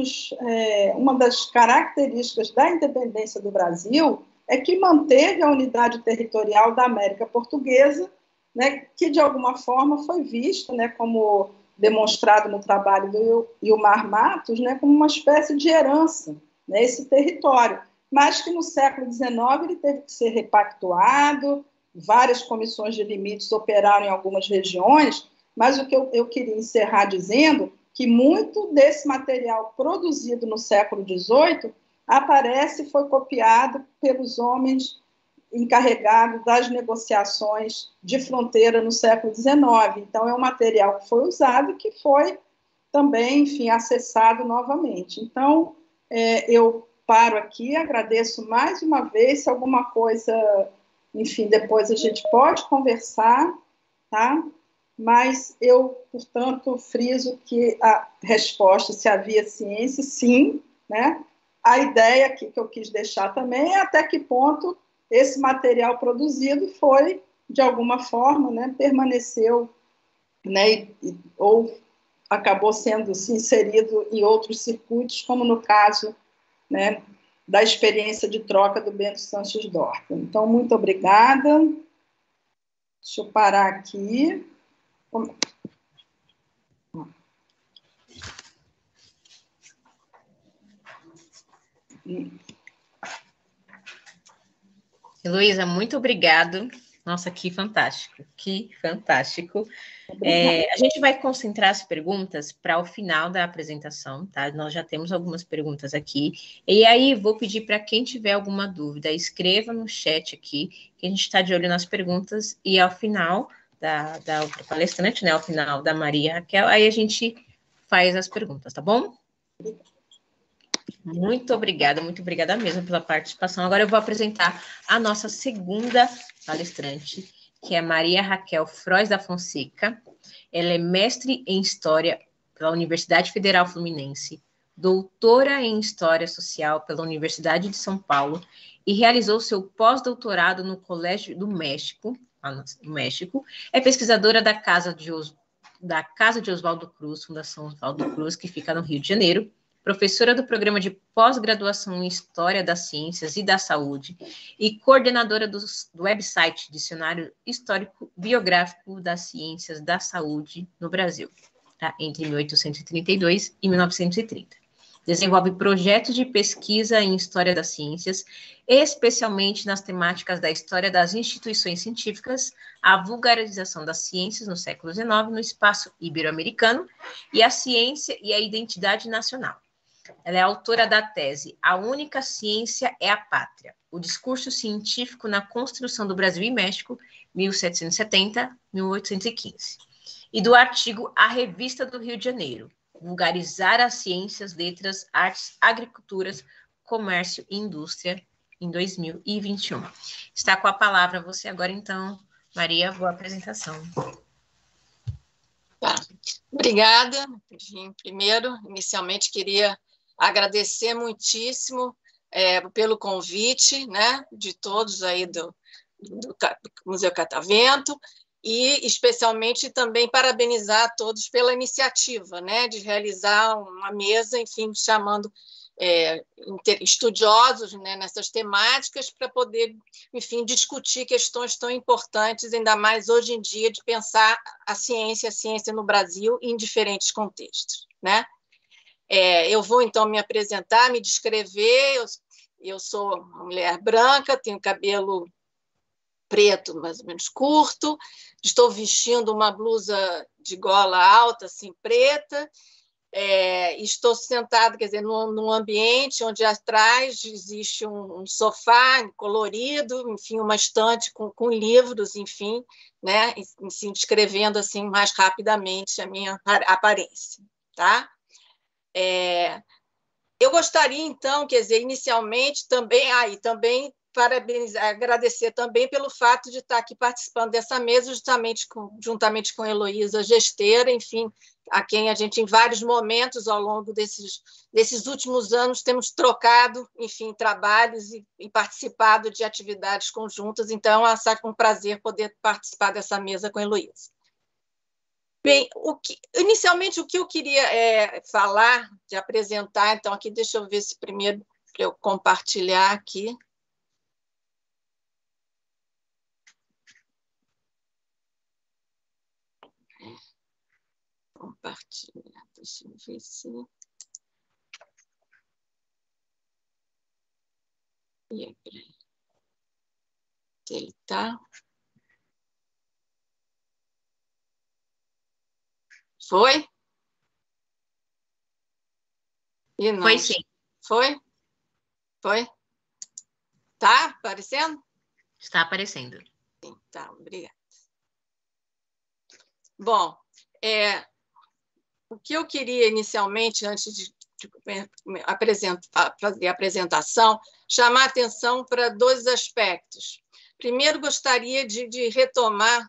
das características da independência do Brasil é que manteve a unidade territorial da América Portuguesa, né, que de alguma forma foi vista, né, como demonstrado no trabalho do Ilmar Matos, né, como uma espécie de herança, né, esse território, mas que no século XIX ele teve que ser repactuado, várias comissões de limites operaram em algumas regiões, mas o que eu queria encerrar dizendo que muito desse material produzido no século XVIII aparece e foi copiado pelos homens encarregados das negociações de fronteira no século XIX. Então, é um material que foi usado e que foi também, enfim, acessado novamente. Então, eu paro aqui, agradeço mais uma vez, se alguma coisa, enfim, depois a gente pode conversar, tá? Mas eu, portanto, friso que a resposta, se havia ciência, sim, né? A ideia aqui que eu quis deixar também é até que ponto esse material produzido foi, de alguma forma, né, permaneceu, né, ou acabou sendo inserido em outros circuitos, como no caso, né, da experiência de troca do Bento Sanches Dorfman. Então, muito obrigada. Deixa eu parar aqui. Heloísa, muito obrigado. Nossa, que fantástico, que fantástico. A gente vai concentrar as perguntas para o final da apresentação, tá? Nós já temos algumas perguntas aqui. E aí, vou pedir para quem tiver alguma dúvida, escreva no chat aqui, que a gente está de olho nas perguntas, e ao final da outra palestrante, né? Ao final da Maria Raquel, aí a gente faz as perguntas, tá bom? Muito obrigada mesmo pela participação. Agora eu vou apresentar a nossa segunda palestrante, que é Maria Raquel Frois da Fonseca. Ela é mestre em História pela Universidade Federal Fluminense, doutora em História Social pela Universidade de São Paulo e realizou seu pós-doutorado no Colégio do México, no México. É pesquisadora da Casa de Oswaldo Cruz, Fundação Oswaldo Cruz, que fica no Rio de Janeiro, professora do Programa de Pós-Graduação em História das Ciências e da Saúde e coordenadora do website Dicionário Histórico Biográfico das Ciências da Saúde no Brasil, tá? Entre 1832 e 1930. Desenvolve projetos de pesquisa em História das Ciências, especialmente nas temáticas da história das instituições científicas, a vulgarização das ciências no século XIX no espaço ibero-americano e a ciência e a identidade nacional. Ela é autora da tese A Única Ciência é a Pátria, o discurso científico na construção do Brasil e México, 1770-1815, e do artigo A Revista do Rio de Janeiro, Vulgarizar as Ciências, Letras, Artes, Agriculturas, Comércio e Indústria, em 2021. Está com a palavra você agora, então, Maria, boa apresentação. Tá. Obrigada. Primeiro, inicialmente, queria agradecer muitíssimo pelo convite, né, de todos aí do Museu Catavento, e especialmente também parabenizar a todos pela iniciativa, né, de realizar uma mesa, enfim, chamando estudiosos, né, nessas temáticas para poder, enfim, discutir questões tão importantes, ainda mais hoje em dia, de pensar a ciência no Brasil em diferentes contextos, né? Eu vou, então, me apresentar, me descrever. Eu sou uma mulher branca, tenho cabelo preto, mais ou menos curto, estou vestindo uma blusa de gola alta, assim, preta, estou sentada, quer dizer, num ambiente onde atrás existe um sofá colorido, enfim, uma estante com livros, enfim, né, assim, descrevendo assim mais rapidamente a minha aparência, tá? Eu gostaria, então, quer dizer, inicialmente também, também parabenizar, agradecer também pelo fato de estar aqui participando dessa mesa, juntamente com Heloísa Gesteira, enfim, a quem a gente, em vários momentos ao longo desses últimos anos, temos trocado, enfim, trabalhos e participado de atividades conjuntas. Então, é um prazer poder participar dessa mesa com a Heloísa. Bem, inicialmente, o que eu queria falar, de apresentar, então, aqui, deixa eu ver se primeiro para eu compartilhar aqui. Compartilhar, deixa eu ver se... E aí, peraí. Ele tá... Foi? E não. Foi sim. Foi? Foi? Tá aparecendo? Está aparecendo. Sim, tá, obrigada. Bom, o que eu queria inicialmente, antes de fazer a apresentação, chamar a atenção para dois aspectos. Primeiro, gostaria de retomar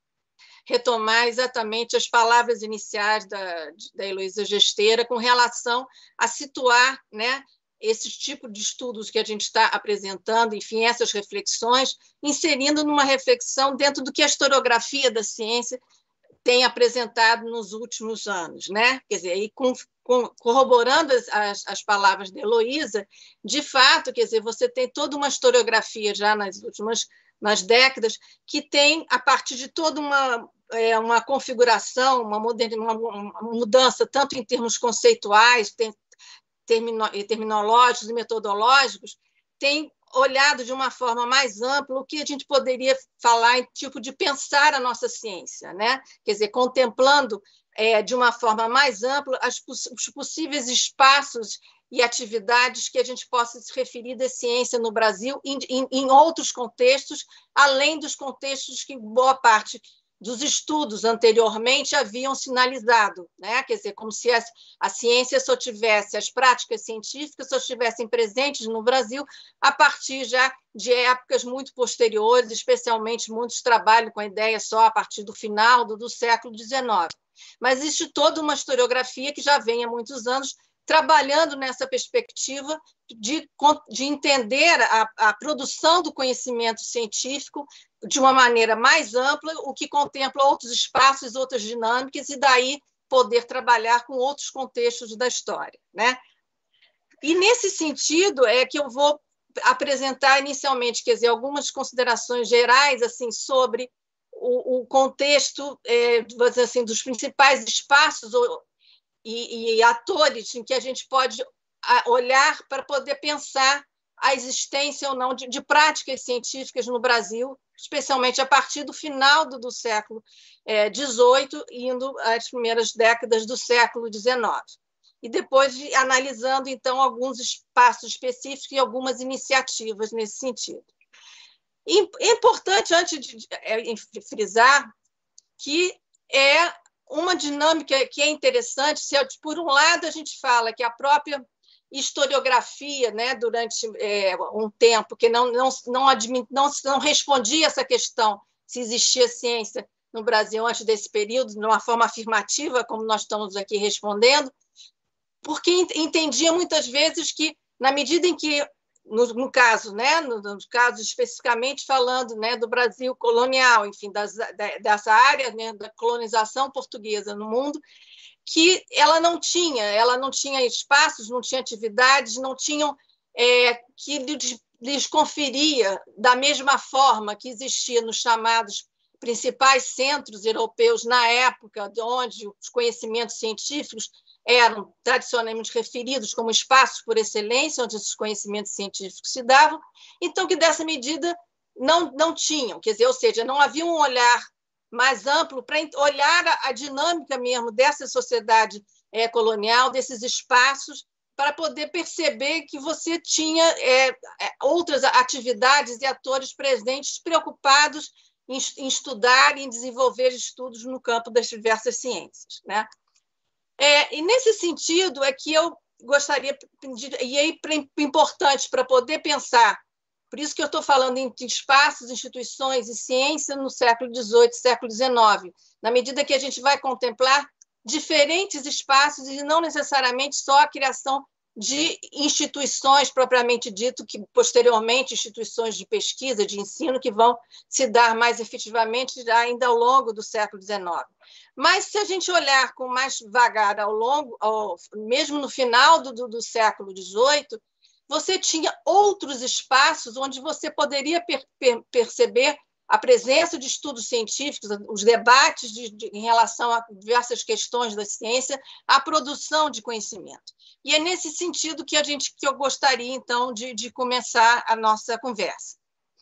exatamente as palavras iniciais da Heloísa Gesteira com relação a situar, né, esse tipo de estudos que a gente está apresentando, enfim, essas reflexões, inserindo numa reflexão dentro do que a historiografia da ciência tem apresentado nos últimos anos, né? Quer dizer, aí corroborando as palavras de Heloísa, de fato, quer dizer, você tem toda uma historiografia já nas décadas que tem, a partir de toda uma configuração, uma mudança, tanto em termos conceituais, terminológicos e metodológicos, tem olhado de uma forma mais ampla o que a gente poderia falar em tipo de pensar a nossa ciência, né? Quer dizer, contemplando de uma forma mais ampla os possíveis espaços e atividades que a gente possa se referir da ciência no Brasil em outros contextos, além dos contextos que boa parte dos estudos anteriormente haviam sinalizado, né? Quer dizer, como se a ciência só tivesse, as práticas científicas só estivessem presentes no Brasil a partir já de épocas muito posteriores, especialmente muitos trabalham com a ideia só a partir do final do século XIX. Mas existe toda uma historiografia que já vem há muitos anos trabalhando nessa perspectiva de entender a produção do conhecimento científico de uma maneira mais ampla, o que contempla outros espaços, outras dinâmicas, e daí poder trabalhar com outros contextos da história, né? E, nesse sentido, é que eu vou apresentar inicialmente, quer dizer, algumas considerações gerais assim, sobre o contexto assim, dos principais espaços e atores em que a gente pode olhar para poder pensar a existência ou não de práticas científicas no Brasil, especialmente a partir do final do século XVIII, indo às primeiras décadas do século XIX. E depois analisando, então, alguns espaços específicos e algumas iniciativas nesse sentido. É importante, antes de frisar, que é uma dinâmica que é interessante. Por um lado, a gente fala que a própria historiografia, né, durante um tempo, que não respondia essa questão se existia ciência no Brasil antes desse período, de uma forma afirmativa, como nós estamos aqui respondendo, porque entendia muitas vezes que, na medida em que, no caso, né, no caso especificamente falando, né, do Brasil colonial, enfim, dessa área, né, da colonização portuguesa no mundo, que ela não tinha espaços, não tinha atividades, não tinham que lhes conferia da mesma forma que existia nos chamados principais centros europeus na época, onde os conhecimentos científicos eram tradicionalmente referidos como espaços por excelência, onde esses conhecimentos científicos se davam, então que dessa medida não tinham, quer dizer, ou seja, não havia um olhar mais amplo para olhar a dinâmica mesmo dessa sociedade colonial, desses espaços, para poder perceber que você tinha outras atividades e atores presentes preocupados em estudar e em desenvolver estudos no campo das diversas ciências, né? E nesse sentido é que eu gostaria, e aí importante para poder pensar, por isso que eu estou falando em espaços, instituições e ciência no século XVIII, século XIX, na medida que a gente vai contemplar diferentes espaços e não necessariamente só a criação de instituições propriamente dito, que posteriormente instituições de pesquisa, de ensino, que vão se dar mais efetivamente ainda ao longo do século XIX. Mas se a gente olhar com mais vagar mesmo no final do século XVIII, você tinha outros espaços onde você poderia perceber a presença de estudos científicos, os debates em relação a diversas questões da ciência, a produção de conhecimento. E é nesse sentido que eu gostaria, então, de começar a nossa conversa.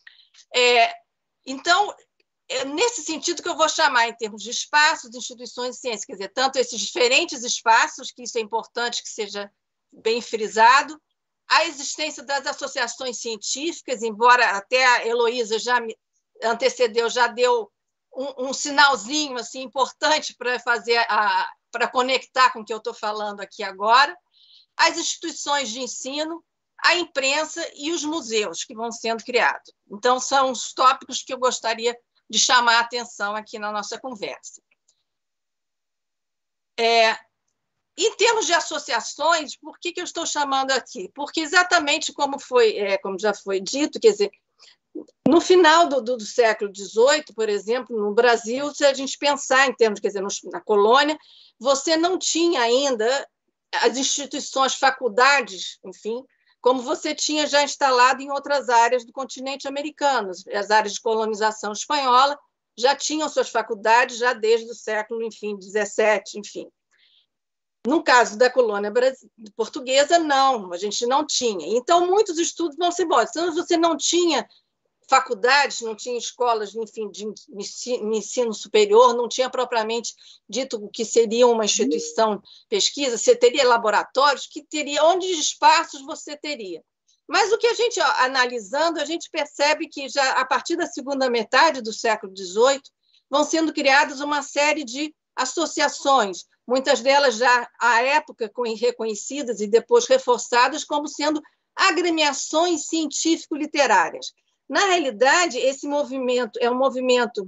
Então, é nesse sentido que eu vou chamar, em termos de espaços, instituições e ciência, quer dizer, tanto esses diferentes espaços, que isso é importante que seja bem frisado, a existência das associações científicas, embora até a Heloísa já me antecedeu, já deu um sinalzinho assim, importante para conectar com o que eu estou falando aqui agora, as instituições de ensino, a imprensa e os museus que vão sendo criados. Então, são os tópicos que eu gostaria de chamar a atenção aqui na nossa conversa. Em termos de associações, por que eu estou chamando aqui? Porque exatamente como já foi dito, quer dizer, no final do século XVIII, por exemplo, no Brasil, se a gente pensar em termos, quer dizer, na colônia, você não tinha ainda as instituições, faculdades, enfim, como você tinha já instalado em outras áreas do continente americano. As áreas de colonização espanhola já tinham suas faculdades já desde o século, enfim, XVII, enfim. No caso da colônia portuguesa, não, a gente não tinha. Então, muitos estudos vão se embora. Então, você não tinha faculdades, não tinha escolas, enfim, de ensino superior, não tinha propriamente dito o que seria uma instituição de pesquisa, você teria laboratórios, onde espaços você teria. Mas o que a gente, analisando, a gente percebe que já a partir da segunda metade do século XVIII vão sendo criadas uma série de associações, muitas delas já à época reconhecidas e depois reforçadas como sendo agremiações científico-literárias. Na realidade, esse movimento é um movimento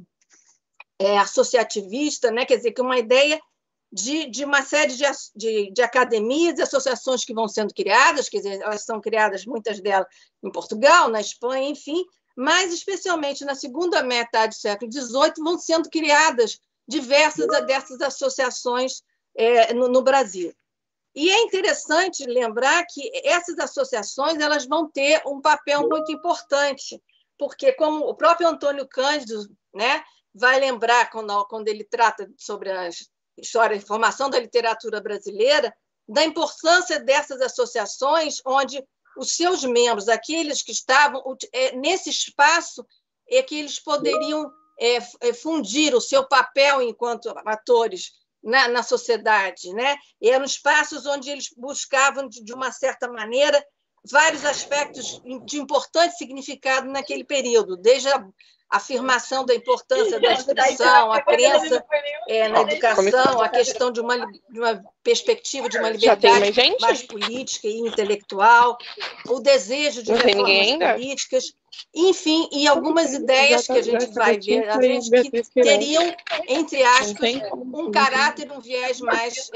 associativista, né? Quer dizer, que é uma ideia de uma série de academias e associações que vão sendo criadas, quer dizer, elas são criadas, muitas delas, em Portugal, na Espanha, enfim, mas, especialmente na segunda metade do século XVIII, vão sendo criadas diversas dessas associações no Brasil. E é interessante lembrar que essas associações elas vão ter um papel muito importante, porque, como o próprio Antônio Cândido, né, vai lembrar quando ele trata sobre a história e formação da literatura brasileira, da importância dessas associações, onde os seus membros, aqueles que estavam nesse espaço, é que eles poderiam fundir o seu papel enquanto atores na sociedade, né? E eram espaços onde eles buscavam, de uma certa maneira, vários aspectos de importante significado naquele período, desde a afirmação da importância da instrução, a crença na educação, a questão de uma perspectiva de uma liberdade mais política e intelectual, o desejo de reformas políticas, enfim, e algumas ideias que a gente vai ver, que teriam, entre aspas, um caráter, um viés mais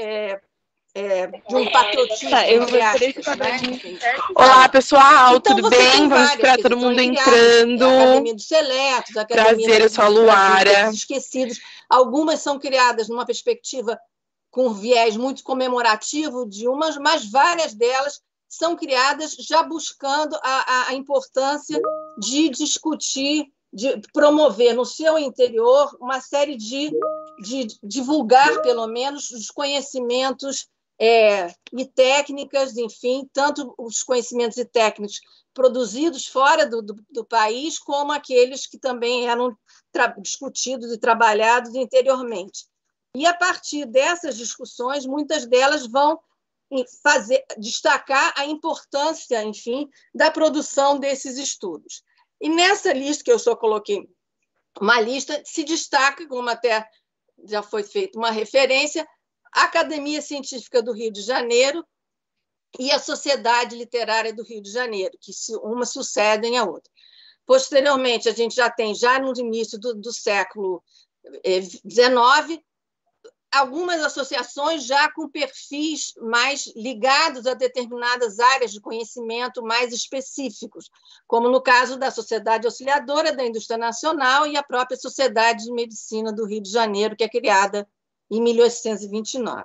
de um patriotismo, entre aspas, né? Olá, pessoal, então, tudo bem? Vamos esperar todo mundo entrando. A Academia dos Seletos, a Academia Prazer, eu sou a Luara. dos Esquecidos. Algumas são criadas numa perspectiva com viés muito comemorativo de umas, mas várias delas são criadas já buscando a importância de discutir, de promover no seu interior uma série de divulgar, pelo menos, os conhecimentos e técnicas, enfim, tanto os conhecimentos e técnicos produzidos fora do país, como aqueles que também eram discutidos e trabalhados interiormente. E, a partir dessas discussões, muitas delas vão destacar a importância, enfim, da produção desses estudos. E nessa lista, que eu só coloquei uma lista, se destaca, como até já foi feita uma referência, a Academia Científica do Rio de Janeiro e a Sociedade Literária do Rio de Janeiro, que uma sucedem à outra. Posteriormente, a gente já tem, já no início do século XIX, algumas associações já com perfis mais ligados a determinadas áreas de conhecimento mais específicos, como no caso da Sociedade Auxiliadora da Indústria Nacional e a própria Sociedade de Medicina do Rio de Janeiro, que é criada em 1829.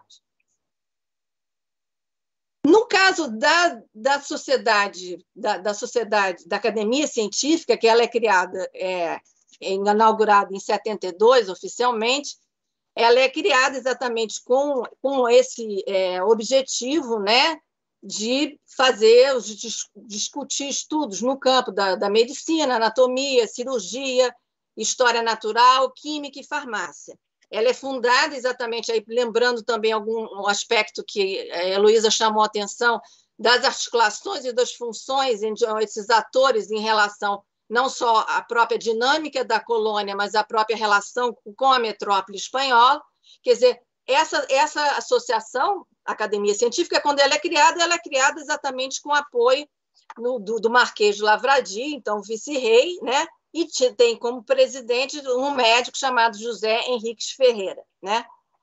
No caso da sociedade, da Academia Científica, que ela é criada, inaugurada em 72, oficialmente, ela é criada exatamente com esse objetivo, né, de discutir estudos no campo da medicina, anatomia, cirurgia, história natural, química e farmácia. Ela é fundada exatamente, aí, lembrando também algum aspecto que a Heloísa chamou a atenção, das articulações e das funções entre esses atores em relação não só à própria dinâmica da colônia, mas à própria relação com a metrópole espanhola. Quer dizer, essa associação, Academia Científica, quando ela é criada exatamente com apoio do Marquês de Lavradio, então vice-rei, né? E tem como presidente um médico chamado José Henriques Ferreira, né?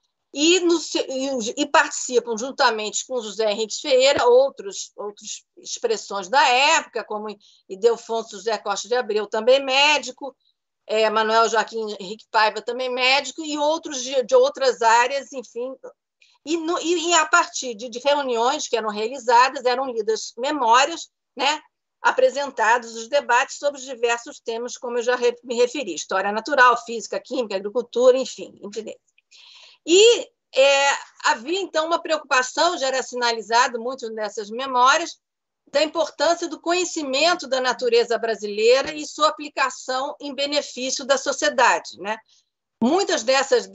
E participam, juntamente com José Henriques Ferreira, outras expressões da época, como Ildefonso José Costa de Abreu, também médico, Manuel Joaquim Henrique Paiva, também médico, e outros de outras áreas, enfim. E a partir de reuniões que eram realizadas, eram lidas memórias, né? Apresentados os debates sobre os diversos temas, como eu já me referi, história natural, física, química, agricultura, enfim. E havia, então, uma preocupação, já era sinalizado muito nessas memórias, da importância do conhecimento da natureza brasileira e sua aplicação em benefício da sociedade, né? Muitas dessas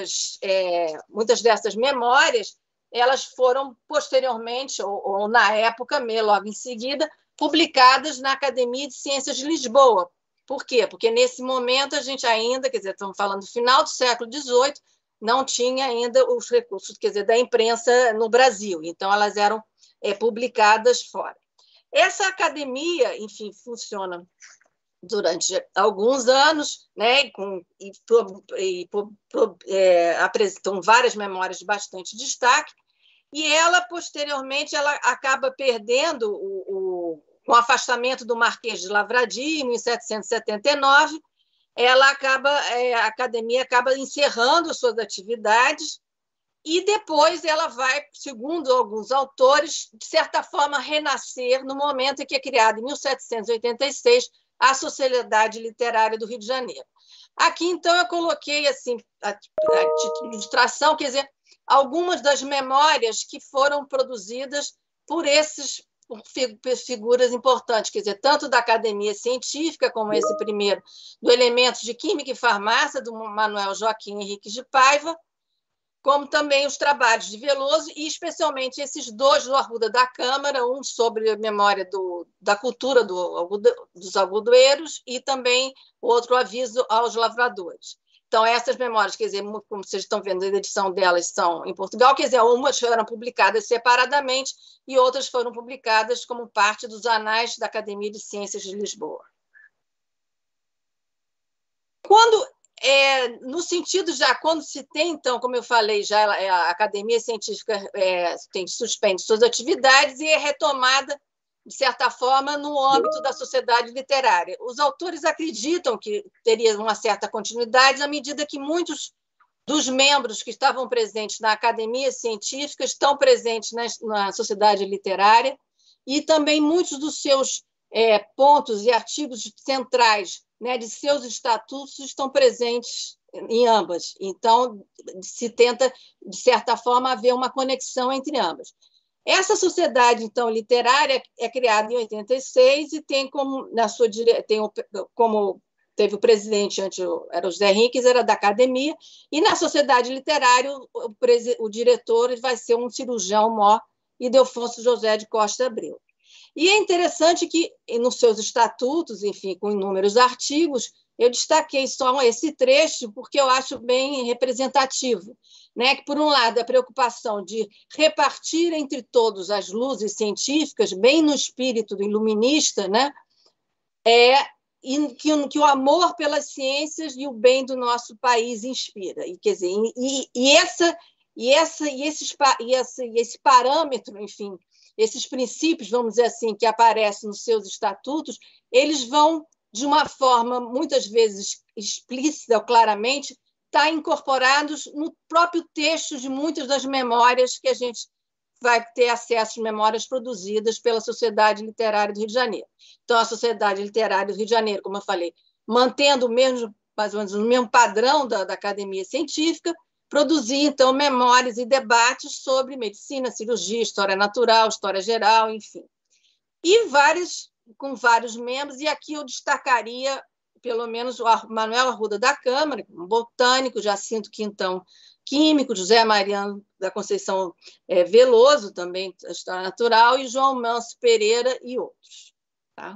memórias, elas foram posteriormente, ou na época, logo em seguida, publicadas na Academia de Ciências de Lisboa. Por quê? Porque, nesse momento, a gente ainda, quer dizer, estamos falando do final do século XVIII, não tinha ainda os recursos, quer dizer, da imprensa no Brasil. Então, elas eram publicadas fora. Essa academia, enfim, funciona durante alguns anos, né, apresentam várias memórias de bastante destaque, e ela, posteriormente, ela acaba perdendo com o afastamento do Marquês de Lavradio, em 1779, a academia acaba encerrando suas atividades e depois ela vai, segundo alguns autores, de certa forma renascer no momento em que é criada, em 1786, a Sociedade Literária do Rio de Janeiro. Aqui, então, eu coloquei assim, a título de ilustração, quer dizer, algumas das memórias que foram produzidas por figuras importantes, quer dizer, tanto da Academia Científica, como esse primeiro, do Elementos de Química e Farmácia, do Manuel Joaquim Henriques de Paiva, como também os trabalhos de Veloso, e especialmente esses dois do Arruda da Câmara, um sobre a memória da cultura dos algodoeiros e também o outro Aviso aos Lavradores. Então, essas memórias, quer dizer, como vocês estão vendo, a edição delas são em Portugal, quer dizer, umas foram publicadas separadamente e outras foram publicadas como parte dos anais da Academia de Ciências de Lisboa. No sentido já, quando se tem, então, como eu falei, já a Academia Científica suspende suas atividades e é retomada, de certa forma, no âmbito da sociedade literária. Os autores acreditam que teria uma certa continuidade à medida que muitos dos membros que estavam presentes na Academia Científica estão presentes na sociedade literária e também muitos dos seus pontos e artigos centrais, né, de seus estatutos estão presentes em ambas. Então, se tenta, de certa forma, haver uma conexão entre ambas. Essa sociedade, então, literária é criada em 86 e tem como, teve o presidente antes, era o José Henriques, era da academia, e na sociedade literária o diretor vai ser um cirurgião mor, Ildefonso José de Costa Abreu. E é interessante que, nos seus estatutos, enfim, com inúmeros artigos, eu destaquei só esse trecho porque eu acho bem representativo, né? Que, por um lado, a preocupação de repartir entre todos as luzes científicas, bem no espírito do iluminista, né? Que o amor pelas ciências e o bem do nosso país inspira. E, quer dizer, esse parâmetro, enfim, esses princípios, vamos dizer assim, que aparecem nos seus estatutos, eles vão, de uma forma, muitas vezes explícita ou claramente, estar incorporados no próprio texto de muitas das memórias que a gente vai ter acesso às memórias produzidas pela Sociedade Literária do Rio de Janeiro. Então, a Sociedade Literária do Rio de Janeiro, como eu falei, mantendo mais ou menos o mesmo padrão da Academia Científica, produzir, então, memórias e debates sobre medicina, cirurgia, história natural, história geral, enfim. E com vários membros, e aqui eu destacaria, pelo menos, o Manuel Arruda da Câmara, um botânico, Jacinto Quintão, químico, José Mariano da Conceição Veloso, também da história natural, e João Manso Pereira e outros. Tá?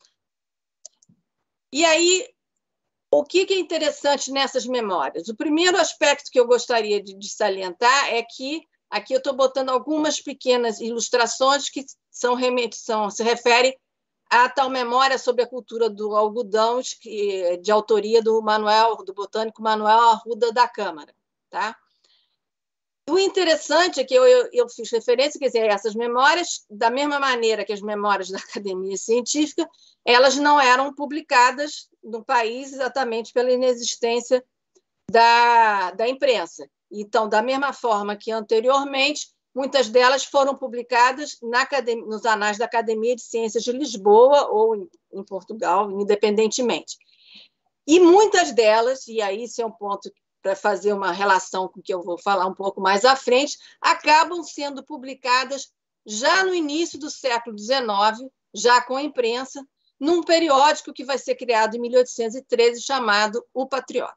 E aí, o que é interessante nessas memórias? O primeiro aspecto que eu gostaria de salientar é que aqui eu estou botando algumas pequenas ilustrações que se referem à tal memória sobre a cultura do algodão, de autoria do botânico Manuel Arruda da Câmara. Tá? O interessante é que eu fiz referência, quer dizer, essas memórias, da mesma maneira que as memórias da Academia Científica, elas não eram publicadas no país exatamente pela inexistência da imprensa. Então, da mesma forma que anteriormente, muitas delas foram publicadas nos anais da Academia de Ciências de Lisboa ou em Portugal, independentemente. E muitas delas, e aí isso é um ponto para fazer uma relação com o que eu vou falar um pouco mais à frente, acabam sendo publicadas já no início do século XIX, já com a imprensa, num periódico que vai ser criado em 1813, chamado O Patriota.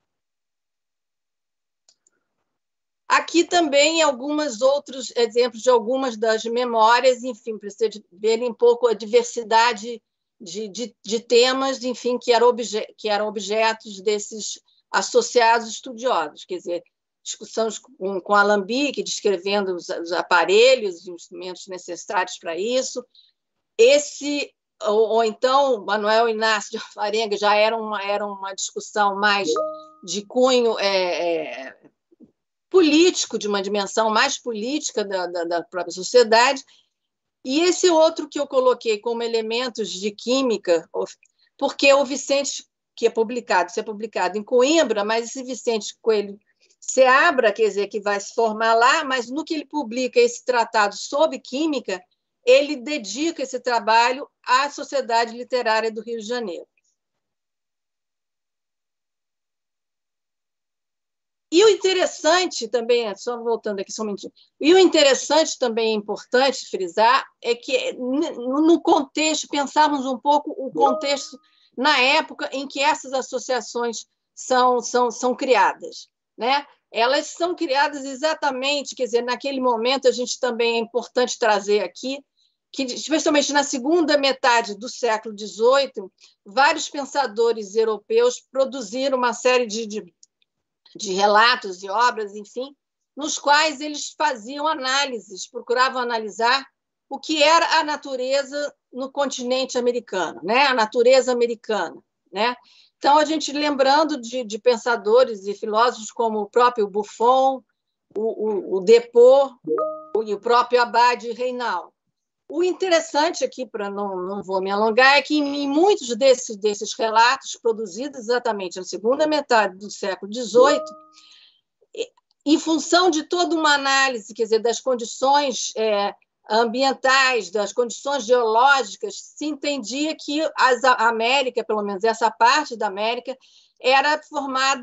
Aqui também alguns outros exemplos de algumas das memórias, enfim, para vocês verem um pouco a diversidade de temas, enfim, que eram objetos desses associados estudiosos, quer dizer, discussões com alambique, descrevendo os aparelhos e os instrumentos necessários para isso. Ou então, Manuel Inácio de Alvarenga já era uma discussão mais de cunho político, de uma dimensão mais política da própria sociedade. E esse outro que eu coloquei como elementos de química, porque o Vicente, que é publicado em Coimbra, mas esse Vicente Coelho Seabra, quer dizer, que vai se formar lá, mas no que ele publica esse tratado sobre química, ele dedica esse trabalho à Sociedade Literária do Rio de Janeiro. E o interessante também, só voltando aqui só um minutinho, e o interessante também, importante frisar, é que no contexto, pensarmos um pouco o contexto na época em que essas associações são criadas, né? Elas são criadas exatamente, quer dizer, naquele momento a gente também é importante trazer aqui, que especialmente na segunda metade do século XVIII, vários pensadores europeus produziram uma série de relatos e obras, enfim, nos quais eles faziam análises, procuravam analisar o que era a natureza no continente americano, né? A natureza americana, né? Então, a gente lembrando de pensadores e filósofos como o próprio Buffon, o Depaux e o próprio Abade Reinal. O interessante aqui, para não vou me alongar, é que em muitos desses relatos produzidos exatamente na segunda metade do século XVIII, em função de toda uma análise, quer dizer, das condições ambientais, das condições geológicas, se entendia que a América, pelo menos essa parte da América, era formada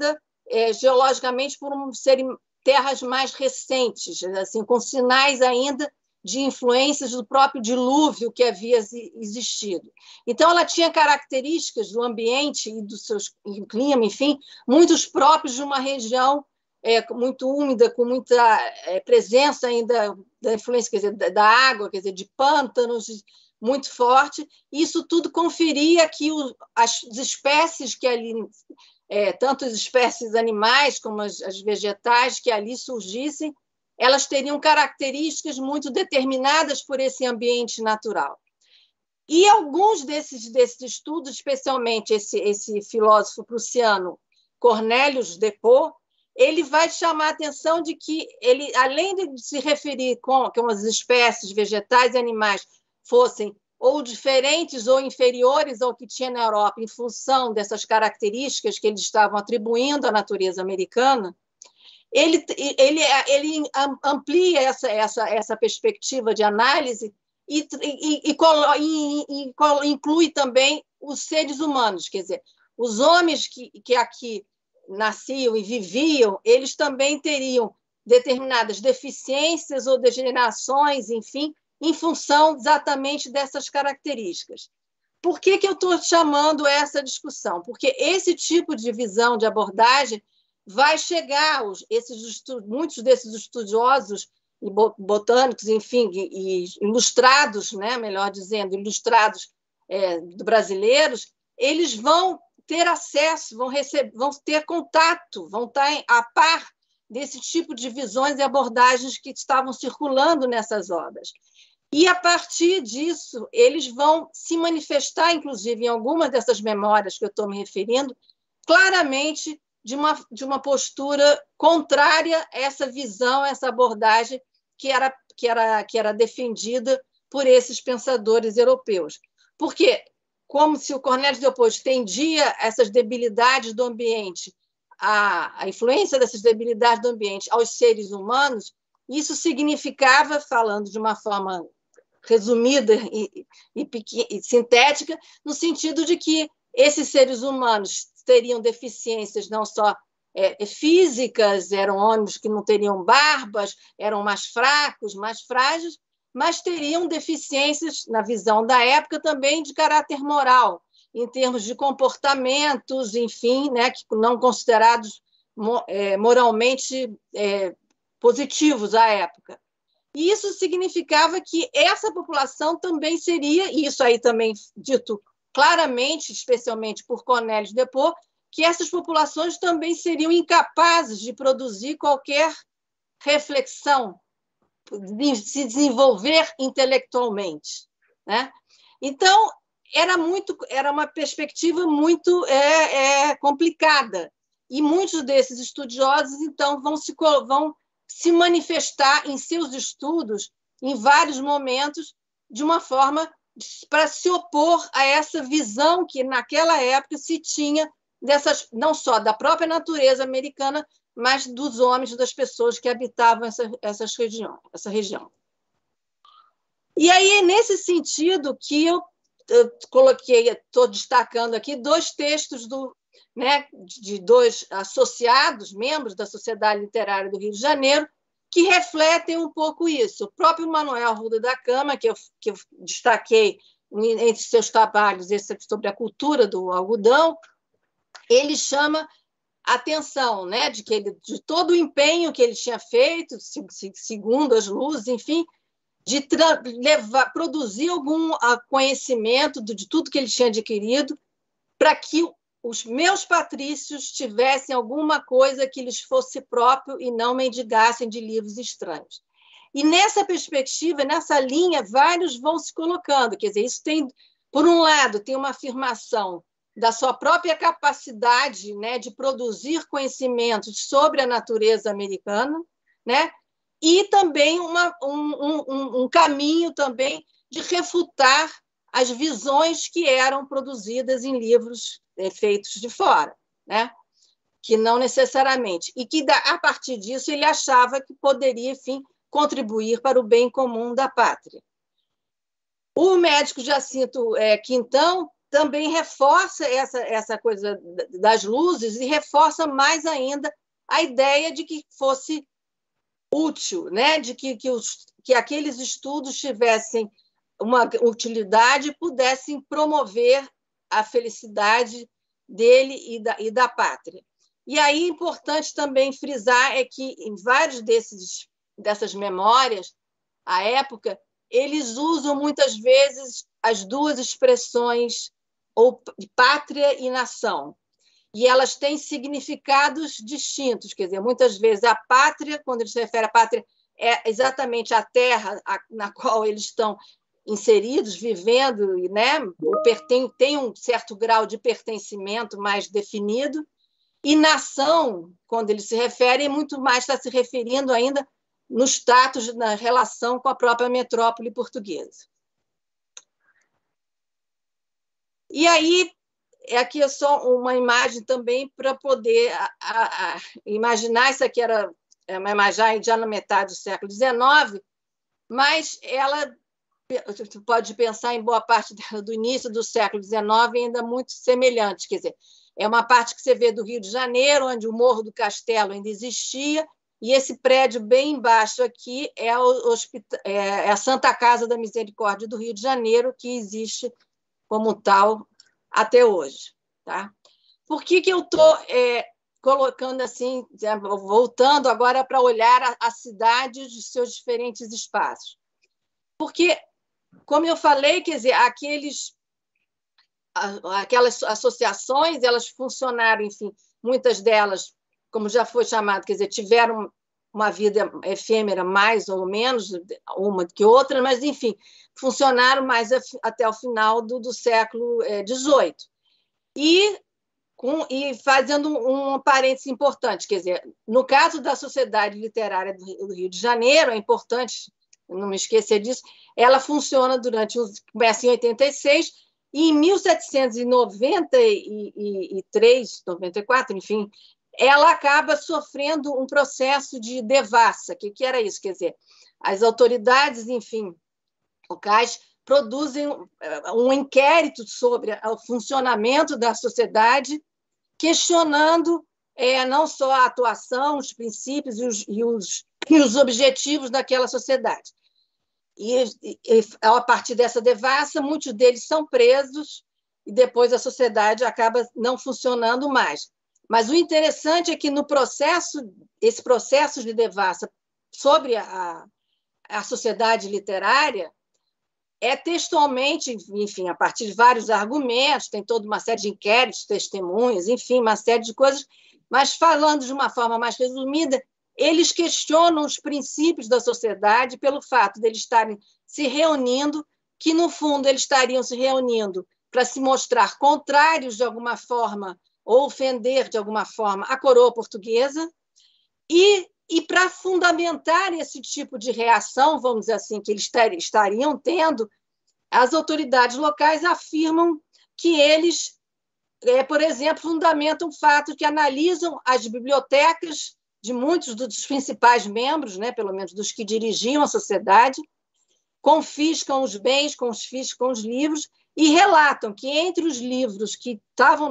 geologicamente por serem terras mais recentes, assim, com sinais ainda de influências do próprio dilúvio que havia existido. Então, ela tinha características do ambiente e do clima, enfim, muito próprios de uma região muito úmida, com muita presença ainda da influência, quer dizer, da água, quer dizer, de pântanos muito forte. Isso tudo conferia que as espécies que ali, tanto as espécies animais como as vegetais que ali surgissem, elas teriam características muito determinadas por esse ambiente natural. E alguns desses estudos, especialmente esse filósofo prussiano Cornelius Depaux, ele vai chamar a atenção de que ele, além de se referir que as espécies vegetais e animais fossem ou diferentes ou inferiores ao que tinha na Europa em função dessas características que eles estavam atribuindo à natureza americana, ele amplia essa perspectiva de análise e inclui também os seres humanos, quer dizer, os homens que aqui nasciam e viviam, eles também teriam determinadas deficiências ou degenerações, enfim, em função exatamente dessas características. Por que eu estou chamando essa discussão? Porque esse tipo de visão, de abordagem, vai chegar, muitos desses estudiosos e botânicos, enfim, e ilustrados, né, melhor dizendo, ilustrados brasileiros, eles vão ter acesso, vão ter contato, vão estar a par desse tipo de visões e abordagens que estavam circulando nessas obras. E, a partir disso, eles vão se manifestar, inclusive, em algumas dessas memórias que eu estou me referindo, claramente de uma postura contrária a essa visão, a essa abordagem que era defendida por esses pensadores europeus. Porque, como se o Cornelius Depaux estendia essas debilidades do ambiente, a influência dessas debilidades do ambiente aos seres humanos, isso significava, falando de uma forma resumida e sintética, no sentido de que esses seres humanos teriam deficiências não só físicas, eram homens que não teriam barbas, eram mais fracos, mais frágeis, mas teriam deficiências, na visão da época, também de caráter moral, em termos de comportamentos, enfim, né, que não considerados moralmente positivos à época. E isso significava que essa população também seria, e isso aí também dito claramente, especialmente por Cornelius Depaux, que essas populações também seriam incapazes de produzir qualquer reflexão, de se desenvolver intelectualmente, né? Então, era uma perspectiva muito complicada, e muitos desses estudiosos, então, vão se manifestar em seus estudos, em vários momentos, de uma forma para se opor a essa visão que, naquela época, se tinha não só da própria natureza americana, mas dos homens, das pessoas que habitavam essa região. E aí, é nesse sentido que eu estou destacando aqui dois textos de dois associados, membros da Sociedade Literária do Rio de Janeiro, que refletem um pouco isso. O próprio Manuel Arruda da Cama, que eu destaquei entre seus trabalhos sobre a cultura do algodão, ele chama a atenção, né, de todo o empenho que ele tinha feito, segundo as luzes, enfim, de produzir algum conhecimento de tudo que ele tinha adquirido, para que os meus patrícios tivessem alguma coisa que lhes fosse próprio e não mendigassem de livros estranhos. E nessa perspectiva, nessa linha, vários vão se colocando. Quer dizer, isso tem, por um lado, tem uma afirmação da sua própria capacidade, né, de produzir conhecimentos sobre a natureza americana, né, e também um caminho também de refutar as visões que eram produzidas em livros feitos de fora, né? Que não necessariamente. E que, a partir disso, ele achava que poderia, enfim, contribuir para o bem comum da pátria. O médico Jacinto Quintão também reforça essa coisa das luzes e reforça mais ainda a ideia de que fosse útil, né? De que aqueles estudos tivessem uma utilidade e pudessem promover a felicidade dele e da pátria. E aí, importante também frisar é que, em vários dessas memórias, à época, eles usam muitas vezes as duas expressões, ou pátria e nação, e elas têm significados distintos. Quer dizer, muitas vezes a pátria, quando ele se refere à pátria, é exatamente a terra na qual eles estão inseridos, vivendo, né? Tem um certo grau de pertencimento mais definido, e nação, quando ele se refere, muito mais está se referindo ainda no status, na relação com a própria metrópole portuguesa. E aí, aqui é só uma imagem também para poder imaginar. Isso aqui era uma imagem já na metade do século XIX, mas ela pode pensar em boa parte dela do início do século XIX ainda muito semelhante. Quer dizer, é uma parte que você vê do Rio de Janeiro, onde o Morro do Castelo ainda existia, e esse prédio bem embaixo aqui é a Santa Casa da Misericórdia do Rio de Janeiro, que existe como tal até hoje. Tá? Por que eu estou colocando assim, voltando agora para olhar a cidade de seus diferentes espaços? Porque, como eu falei, quer dizer, aquelas associações, elas funcionaram, enfim, muitas delas, como já foi chamado, quer dizer, tiveram uma vida efêmera mais ou menos, uma que outra, mas, enfim, funcionaram mais até o final do século XVIII. E fazendo um parêntese importante, quer dizer, no caso da Sociedade Literária do Rio de Janeiro, é importante não me esquecer disso, ela funciona começa em 86, e em 1793, 94, enfim, ela acaba sofrendo um processo de devassa. Que era isso? Quer dizer, as autoridades, enfim, locais, produzem um inquérito sobre o funcionamento da sociedade, questionando não só a atuação, os princípios e os objetivos daquela sociedade. E a partir dessa devassa, muitos deles são presos e depois a sociedade acaba não funcionando mais. Mas o interessante é que esse processo de devassa sobre a sociedade literária é textualmente, enfim, a partir de vários argumentos, tem toda uma série de inquéritos, testemunhas, enfim, uma série de coisas, mas falando de uma forma mais resumida, eles questionam os princípios da sociedade pelo fato de eles estarem se reunindo, que, no fundo, eles estariam se reunindo para se mostrar contrários, de alguma forma, ou ofender, de alguma forma, a coroa portuguesa, e para fundamentar esse tipo de reação, vamos dizer assim, que eles estariam tendo, as autoridades locais afirmam que eles, por exemplo, fundamentam o fato que analisam as bibliotecas de muitos dos principais membros, né, pelo menos dos que dirigiam a sociedade, confiscam os bens, confiscam os livros e relatam que entre os livros que estavam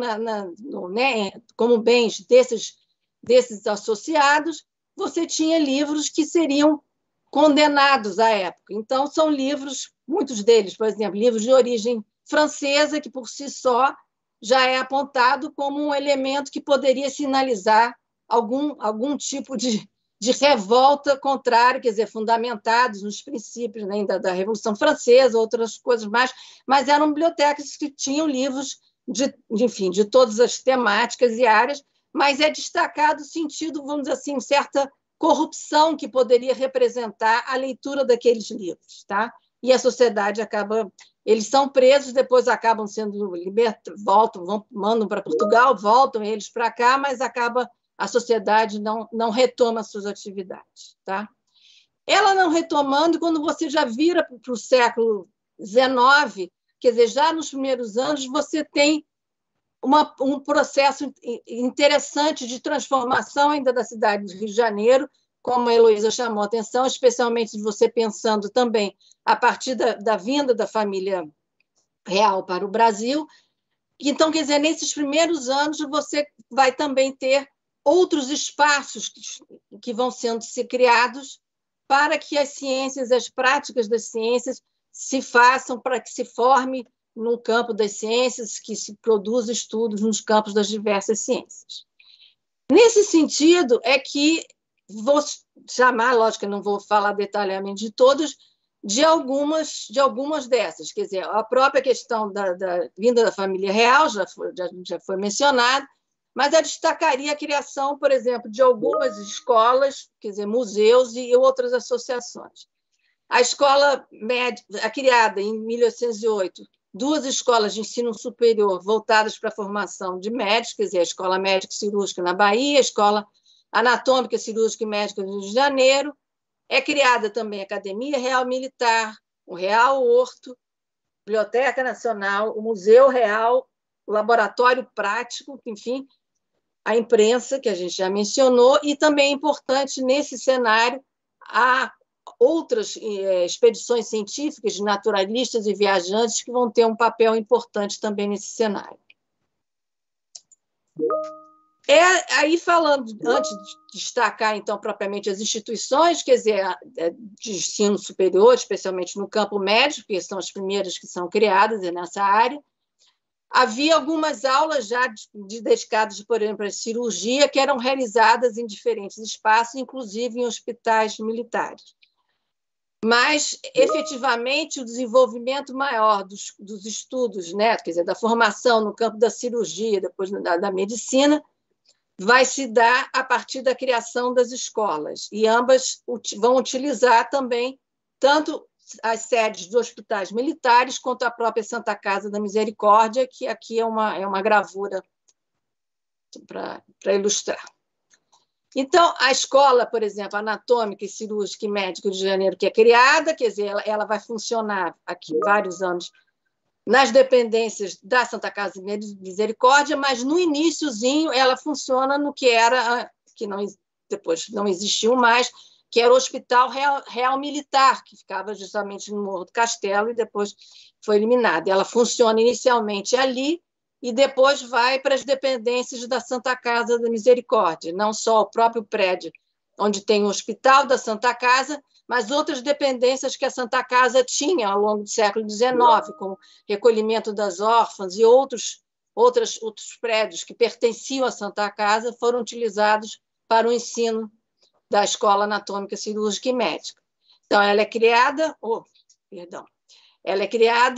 como bens desses associados, você tinha livros que seriam condenados à época. Então, são livros, muitos deles, por exemplo, livros de origem francesa, que por si só já é apontado como um elemento que poderia sinalizar algum tipo de revolta contrária, quer dizer, fundamentados nos princípios, né, da Revolução Francesa, outras coisas mais, mas eram bibliotecas que tinham livros de todas as temáticas e áreas, mas é destacado o sentido, vamos dizer assim, certa corrupção que poderia representar a leitura daqueles livros, tá? E a sociedade acaba... Eles são presos, depois acabam sendo libertos, mandam para Portugal, voltam eles para cá, mas a sociedade não retoma suas atividades, tá? Ela não retomando, quando você já vira para o século XIX, quer dizer, já nos primeiros anos, você tem um processo interessante de transformação ainda da cidade do Rio de Janeiro, como a Heloísa chamou a atenção, especialmente você pensando também a partir da vinda da família real para o Brasil, Então, quer dizer, nesses primeiros anos, você vai também ter outros espaços que vão sendo criados para que as ciências, as práticas das ciências se façam, para que se forme no campo das ciências, que se produza estudos nos campos das diversas ciências. Nesse sentido, é que vou chamar, lógico que eu não vou falar detalhadamente de todas, de algumas dessas. Quer dizer, a própria questão da vinda da família real já foi mencionada, mas eu destacaria a criação, por exemplo, de algumas escolas, quer dizer, museus e outras associações. A escola médica, criada em 1808, 2 escolas de ensino superior voltadas para a formação de médicos, quer dizer, a Escola Médica Cirúrgica na Bahia, a Escola Anatômica Cirúrgica e Médica do Rio de Janeiro. É criada também a Academia Real Militar, o Real Horto, Biblioteca Nacional, o Museu Real, o Laboratório Prático, enfim, a imprensa, que a gente já mencionou, e também é importante, nesse cenário, há outras expedições científicas de naturalistas e viajantes que vão ter um papel importante também nesse cenário. Aí, falando, antes de destacar, então, propriamente as instituições, quer dizer, de ensino superior, especialmente no campo médico, que são as primeiras que são criadas nessa área, havia algumas aulas já dedicadas, por exemplo, à cirurgia, que eram realizadas em diferentes espaços, inclusive em hospitais militares. Mas, efetivamente, o desenvolvimento maior dos estudos, né, quer dizer, da formação no campo da cirurgia, depois da medicina, vai se dar a partir da criação das escolas, e ambas vão utilizar também tanto as sedes dos hospitais militares quanto a própria Santa Casa da Misericórdia, que aqui é uma gravura para ilustrar. Então, a escola, por exemplo, anatômica e cirúrgica e médica de Janeiro, que é criada, quer dizer, ela vai funcionar aqui vários anos nas dependências da Santa Casa de Misericórdia, mas no iniciozinho ela funciona no que era, que não, depois não existiu mais, que era o Hospital Real Militar, que ficava justamente no Morro do Castelo e depois foi eliminado. Ela funciona inicialmente ali e depois vai para as dependências da Santa Casa da Misericórdia, não só o próprio prédio onde tem o Hospital da Santa Casa, mas outras dependências que a Santa Casa tinha ao longo do século XIX, como recolhimento das órfãs e outros prédios que pertenciam à Santa Casa foram utilizados para o ensino da Escola Anatômica, Cirúrgica e Médica. Então, ela é criada, ela é criada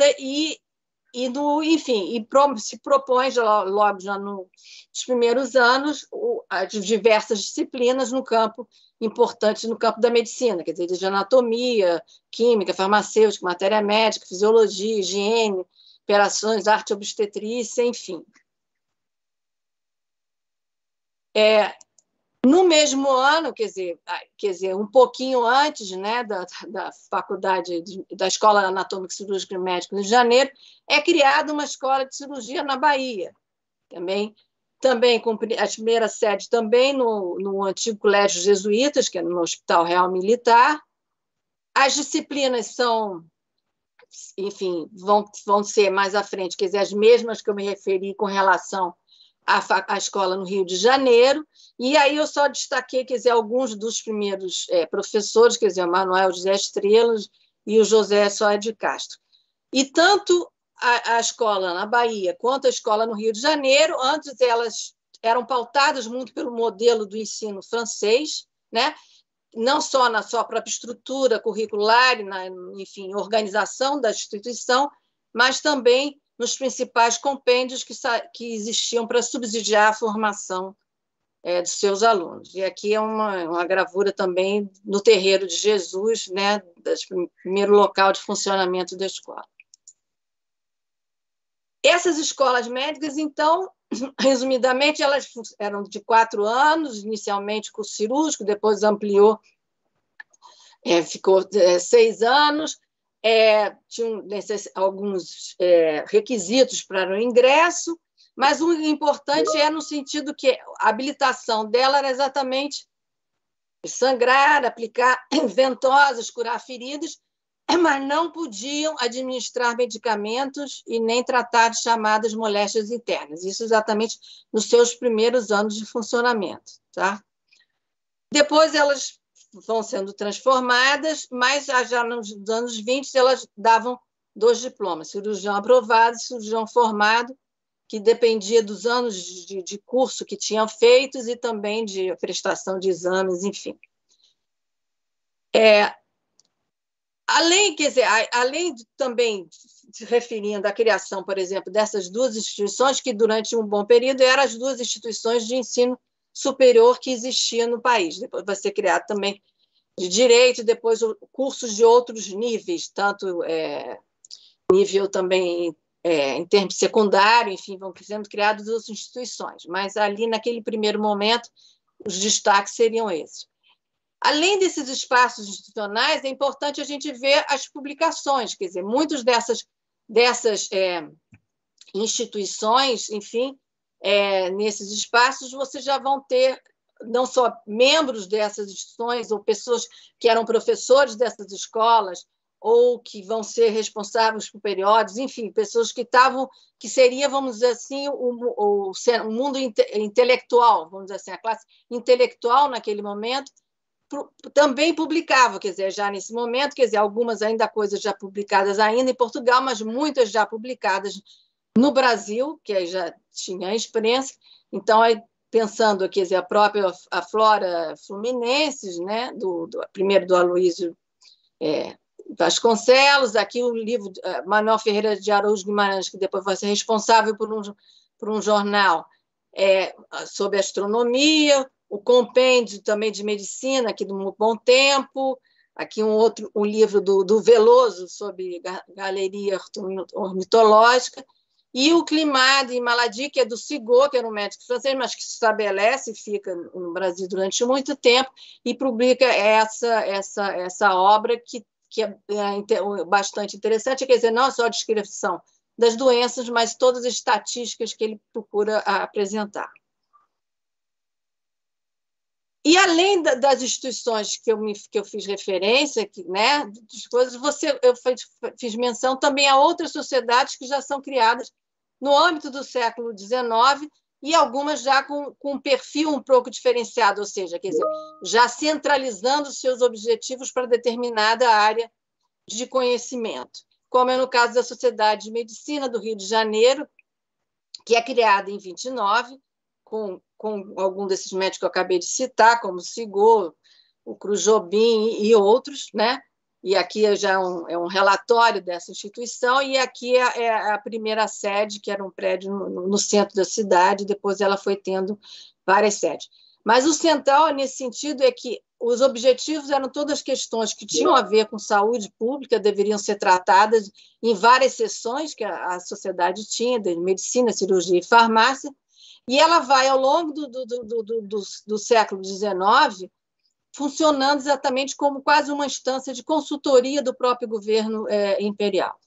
enfim, se propõe, logo já nos primeiros anos, as diversas disciplinas no campo importantes no campo da medicina, quer dizer, de anatomia, química, farmacêutica, matéria médica, fisiologia, higiene, operações, arte obstetrícia, enfim. No mesmo ano, quer dizer, um pouquinho antes, né, da faculdade da Escola Anatômica, Cirúrgica e Médica do Rio de Janeiro, é criada uma escola de cirurgia na Bahia, também com a primeira sede também no antigo Colégio Jesuítas, que é no Hospital Real Militar. As disciplinas são, enfim, vão ser mais à frente, quer dizer, as mesmas que eu me referi com relação à escola no Rio de Janeiro, e aí eu só destaquei, quer dizer, alguns dos primeiros professores, quer dizer, o Manuel José Estrelas e o José Soares de Castro. E tanto a escola na Bahia quanto a escola no Rio de Janeiro, antes elas eram pautadas muito pelo modelo do ensino francês, né? Não só na sua própria estrutura curricular, enfim, organização da instituição, mas também nos principais compêndios que existiam para subsidiar a formação dos seus alunos. E aqui é uma gravura também no Terreiro de Jesus, né, do primeiro local de funcionamento da escola. Essas escolas médicas, então, resumidamente, elas eram de 4 anos, inicialmente curso cirúrgico, depois ampliou, ficou 6 anos, tinham alguns requisitos para o ingresso, mas o importante no sentido que a habilitação dela era exatamente sangrar, aplicar ventosas, curar feridas, mas não podiam administrar medicamentos e nem tratar de chamadas moléstias internas. Isso exatamente nos seus primeiros anos de funcionamento. Tá? Depois elas vão sendo transformadas, mas já nos anos 20 elas davam 2 diplomas, cirurgião aprovado e cirurgião formado, que dependia dos anos de curso que tinham feitos e também de prestação de exames, enfim. Além também se referindo à criação, por exemplo, dessas 2 instituições, que durante um bom período eram as 2 instituições de ensino superior que existiam no país. Depois vai ser criado também de direito, depois cursos de outros níveis, tanto nível também em termos secundário, enfim, vão sendo criadas outras instituições. Mas ali, naquele primeiro momento, os destaques seriam esses. Além desses espaços institucionais, é importante a gente ver as publicações, quer dizer, muitas dessas instituições, enfim, nesses espaços, vocês já vão ter não só membros dessas instituições ou pessoas que eram professores dessas escolas ou que vão ser responsáveis por períodos, enfim, pessoas que seria, vamos dizer assim, o mundo intelectual, vamos dizer assim, a classe intelectual naquele momento, também publicava, quer dizer, já nesse momento, quer dizer, algumas ainda coisas já publicadas ainda em Portugal, mas muitas já publicadas no Brasil, que aí já tinha a imprensa. Então, aí, pensando, quer dizer, a Flora Fluminenses, né, primeiro do Aloysio Vasconcelos, aqui o livro Manuel Ferreira de Araújo Guimarães, que depois vai ser responsável por um jornal sobre astronomia, o compêndio também de medicina, aqui do Bom Tempo, aqui um livro do Veloso sobre galeria ornitológica, e o Climade e Maladie, que é do Sigaud, que era um médico francês, mas que se estabelece e fica no Brasil durante muito tempo, e publica essa obra que é bastante interessante, quer dizer, não só a descrição das doenças, mas todas as estatísticas que ele procura apresentar. E além das instituições que eu fiz referência, né, eu fiz menção também a outras sociedades que já são criadas no âmbito do século XIX e algumas já com um perfil um pouco diferenciado, ou seja, quer dizer, já centralizando os seus objetivos para determinada área de conhecimento, como é no caso da Sociedade de Medicina do Rio de Janeiro, que é criada em 29, com algum desses médicos que eu acabei de citar, como o Sigaud, o Cruz Jobim e outros, né? E aqui já é um relatório dessa instituição, e aqui é a primeira sede, que era um prédio no centro da cidade, depois ela foi tendo várias sedes. Mas o central, nesse sentido, é que os objetivos eram todas questões que tinham a ver com saúde pública, deveriam ser tratadas em várias seções que a sociedade tinha, de medicina, cirurgia e farmácia, e ela vai, ao longo do século XIX, funcionando exatamente como quase uma instância de consultoria do próprio governo imperial.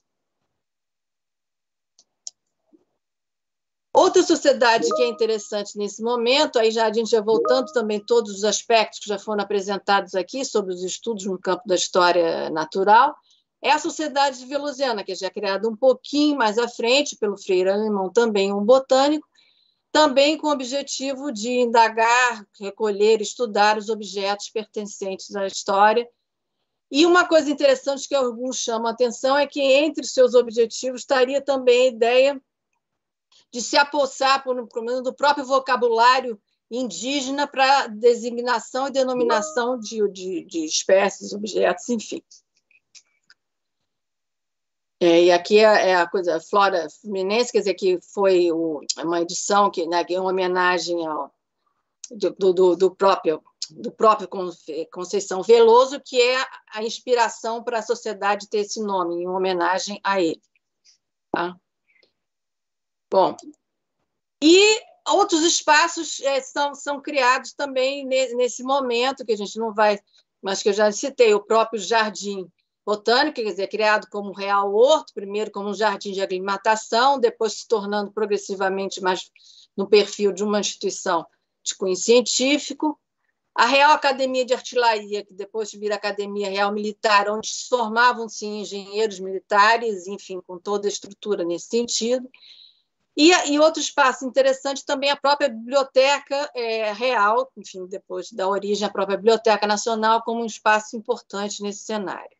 Outra sociedade que é interessante nesse momento, aí já a gente já voltando também todos os aspectos que já foram apresentados aqui sobre os estudos no campo da história natural, é a Sociedade Veloziana, que já é criada um pouquinho mais à frente pelo Freire Alemão, também um botânico, também com o objetivo de indagar, recolher, estudar os objetos pertencentes à história. E uma coisa interessante que alguns chamam a atenção é que entre os seus objetivos estaria também a ideia de se apossar, por menos, do próprio vocabulário indígena para designação e denominação de espécies, objetos, enfim. E aqui é a coisa Flora Fluminense, quer dizer, que foi uma edição que é uma homenagem do próprio Conceição Veloso, que é a inspiração para a sociedade ter esse nome, em homenagem a ele. Tá? Bom, e outros espaços são criados também nesse momento, que a gente não vai, mas que eu já citei, o próprio Jardim Botânico, quer dizer, criado como Real Horto, primeiro como um jardim de aclimatação, depois se tornando progressivamente mais no perfil de uma instituição de cunho científico. A Real Academia de Artilharia, que depois vira Academia Real Militar, onde formavam-se engenheiros militares, enfim, com toda a estrutura nesse sentido. E outro espaço interessante também a própria Biblioteca Real, enfim, depois da origem, a própria Biblioteca Nacional como um espaço importante nesse cenário.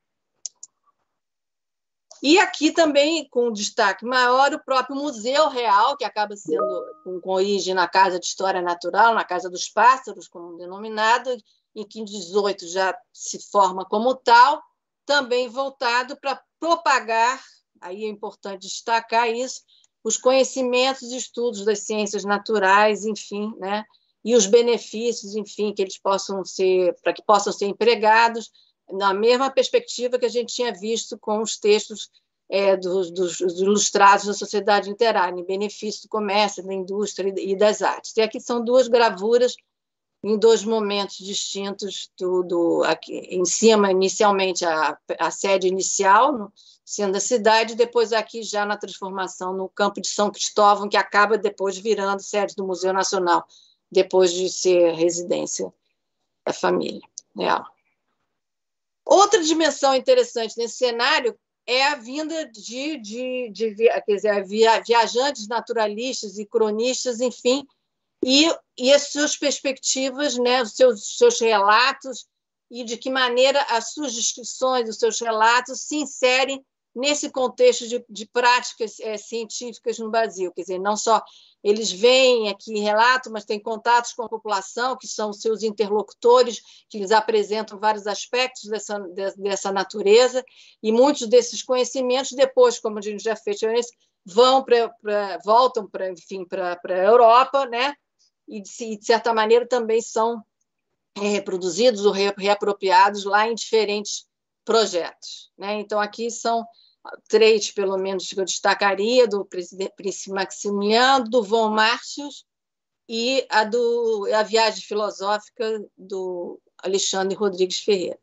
E aqui também, com um destaque maior, o próprio Museu Real, que acaba sendo com origem na Casa de História Natural, na Casa dos Pássaros, como denominado, em que em 18 já se forma como tal, também voltado para propagar, aí é importante destacar isso, os conhecimentos e estudos das ciências naturais, enfim, né, e os benefícios, enfim, que eles possam ser, para que possam ser empregados na mesma perspectiva que a gente tinha visto com os textos dos ilustrados da sociedade literária, em benefício do comércio, da indústria e das artes. E aqui são duas gravuras em dois momentos distintos, aqui, em cima, inicialmente, a sede inicial, sendo a cidade, depois aqui já na transformação no Campo de São Cristóvão, que acaba depois virando sede do Museu Nacional, depois de ser residência da família real. Outra dimensão interessante nesse cenário é a vinda de viajantes naturalistas e cronistas, enfim, e as suas perspectivas, né, os seus relatos, e de que maneira as suas descrições, os seus relatos se inserem nesse contexto de práticas científicas no Brasil. Quer dizer, não só eles vêm aqui em relato, mas têm contatos com a população, que são seus interlocutores, que lhes apresentam vários aspectos dessa natureza, e muitos desses conhecimentos, depois, como a gente já fez, voltam para a Europa, né? E, de certa maneira, também são reproduzidos ou reapropriados lá em diferentes projetos, né? Então, aqui são três, pelo menos, que eu destacaria, do Príncipe Maximiliano, do Von Martius e a viagem filosófica do Alexandre Rodrigues Ferreira.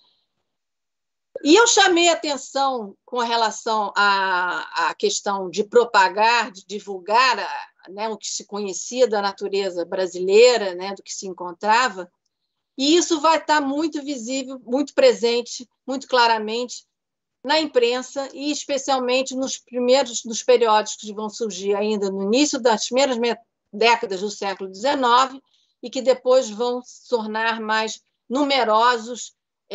E eu chamei a atenção com relação à questão de propagar, de divulgar, né, o que se conhecia da natureza brasileira, né, do que se encontrava, e isso vai estar muito visível, muito presente, muito claramente na imprensa e especialmente nos periódicos que vão surgir ainda no início das primeiras décadas do século XIX e que depois vão se tornar mais numerosos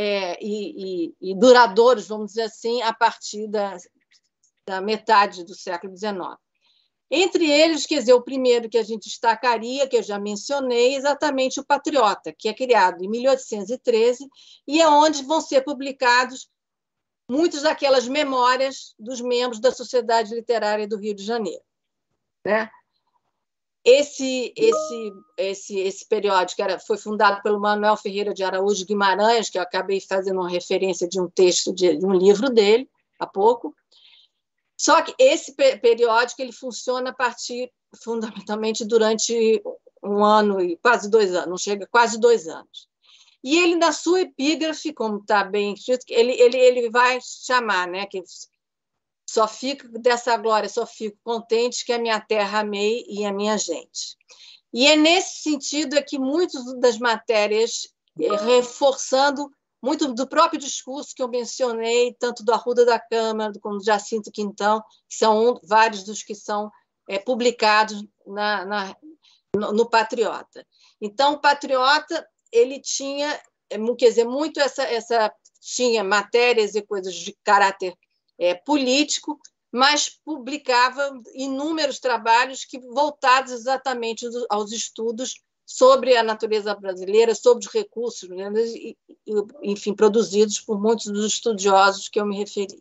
e duradouros, vamos dizer assim, a partir da metade do século XIX. Entre eles, quer dizer, o primeiro que a gente destacaria, que eu já mencionei, é exatamente o Patriota, que é criado em 1813 e é onde vão ser publicados muitas daquelas memórias dos membros da Sociedade Literária do Rio de Janeiro, né? Esse periódico foi fundado pelo Manuel Ferreira de Araújo Guimarães, que eu acabei fazendo uma referência de um texto de um livro dele, há pouco. Só que esse periódico ele funciona a partir, fundamentalmente, durante um ano e quase 2 anos, não chega, quase 2 anos. E ele, na sua epígrafe, como está bem escrito, ele vai chamar, né, que só fico dessa glória, só fico contente que a minha terra amei e a minha gente. E é nesse sentido que muitas das matérias, reforçando muito do próprio discurso que eu mencionei, tanto do Arruda da Câmara como do Jacinto Quintão, que são vários dos que são publicados no Patriota. Então, o Patriota ele tinha, quer dizer, muito tinha matérias e coisas de caráter político, mas publicava inúmeros trabalhos voltados exatamente aos estudos sobre a natureza brasileira, sobre os recursos, né, enfim, produzidos por muitos dos estudiosos que eu me referi.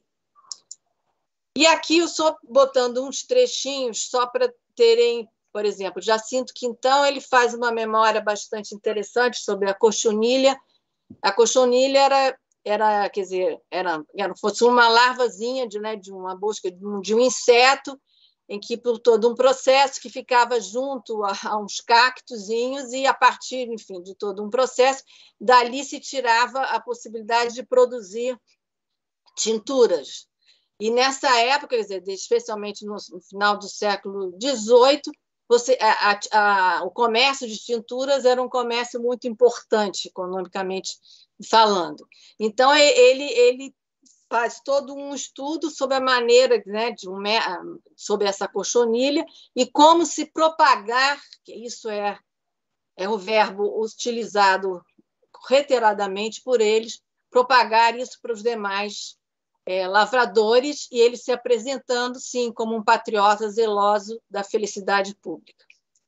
E aqui eu estou botando uns trechinhos só para terem, por exemplo, Jacinto Quintão, ele faz uma memória bastante interessante sobre a cochonilha. A cochonilha quer dizer, fosse uma larvazinha de uma busca de um inseto, em que, por todo um processo que ficava junto a uns cactozinhos e, a partir, enfim, de todo um processo, dali se tirava a possibilidade de produzir tinturas. E, nessa época, quer dizer, especialmente no final do século XVIII, o comércio de tinturas era um comércio muito importante, economicamente falando. Então, ele faz todo um estudo sobre a maneira, né, sobre essa cochonilha e como se propagar, que isso é o verbo utilizado reiteradamente por eles, propagar isso para os demais lavradores, e ele se apresentando, sim, como um patriota zeloso da felicidade pública.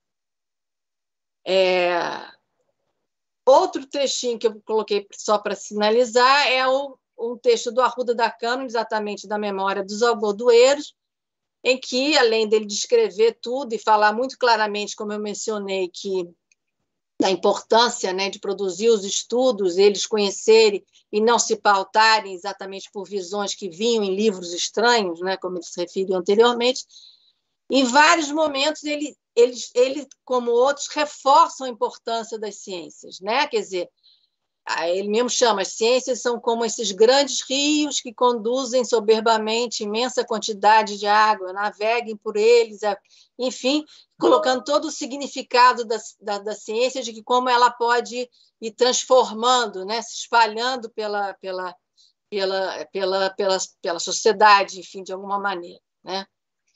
Outro trechinho que eu coloquei só para sinalizar é um texto do Arruda da Câmara, exatamente da memória dos algodoeiros, em que, além dele descrever tudo e falar muito claramente, como eu mencionei, que da importância, né, de produzir os estudos, eles conhecerem e não se pautarem exatamente por visões que vinham em livros estranhos, né, como ele se referiu anteriormente, em vários momentos ele, como outros, reforçam a importância das ciências, né? Quer dizer, ele mesmo chama, as ciências são como esses grandes rios que conduzem soberbamente imensa quantidade de água, naveguem por eles, enfim, colocando todo o significado da ciência, de que como ela pode ir transformando, né, se espalhando pela sociedade, enfim, de alguma maneira, né?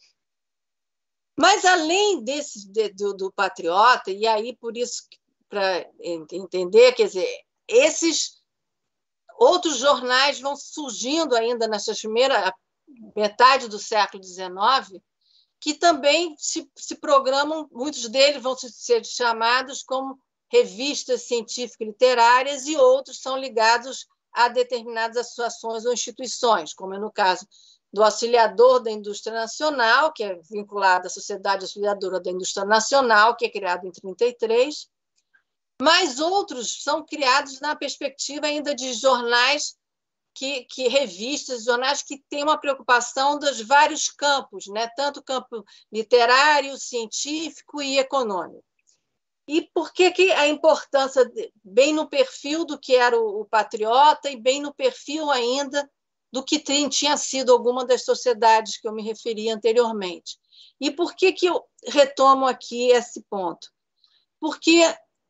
Mas, além do patriota, e aí, por isso, para entender, quer dizer, esses outros jornais vão surgindo ainda nessa primeira metade do século XIX, que também se programam, muitos deles vão ser chamados como revistas científico-literárias, e outros são ligados a determinadas associações ou instituições, como é no caso do Auxiliador da Indústria Nacional, que é vinculado à Sociedade Auxiliadora da Indústria Nacional, que é criado em 1933, mas outros são criados na perspectiva ainda de jornais, revistas, jornais que têm uma preocupação dos vários campos, né? Tanto o campo literário, científico e econômico. E por que a importância, bem no perfil do que era o patriota e bem no perfil ainda do que tinha sido alguma das sociedades que eu me referi anteriormente. E por que eu retomo aqui esse ponto? Porque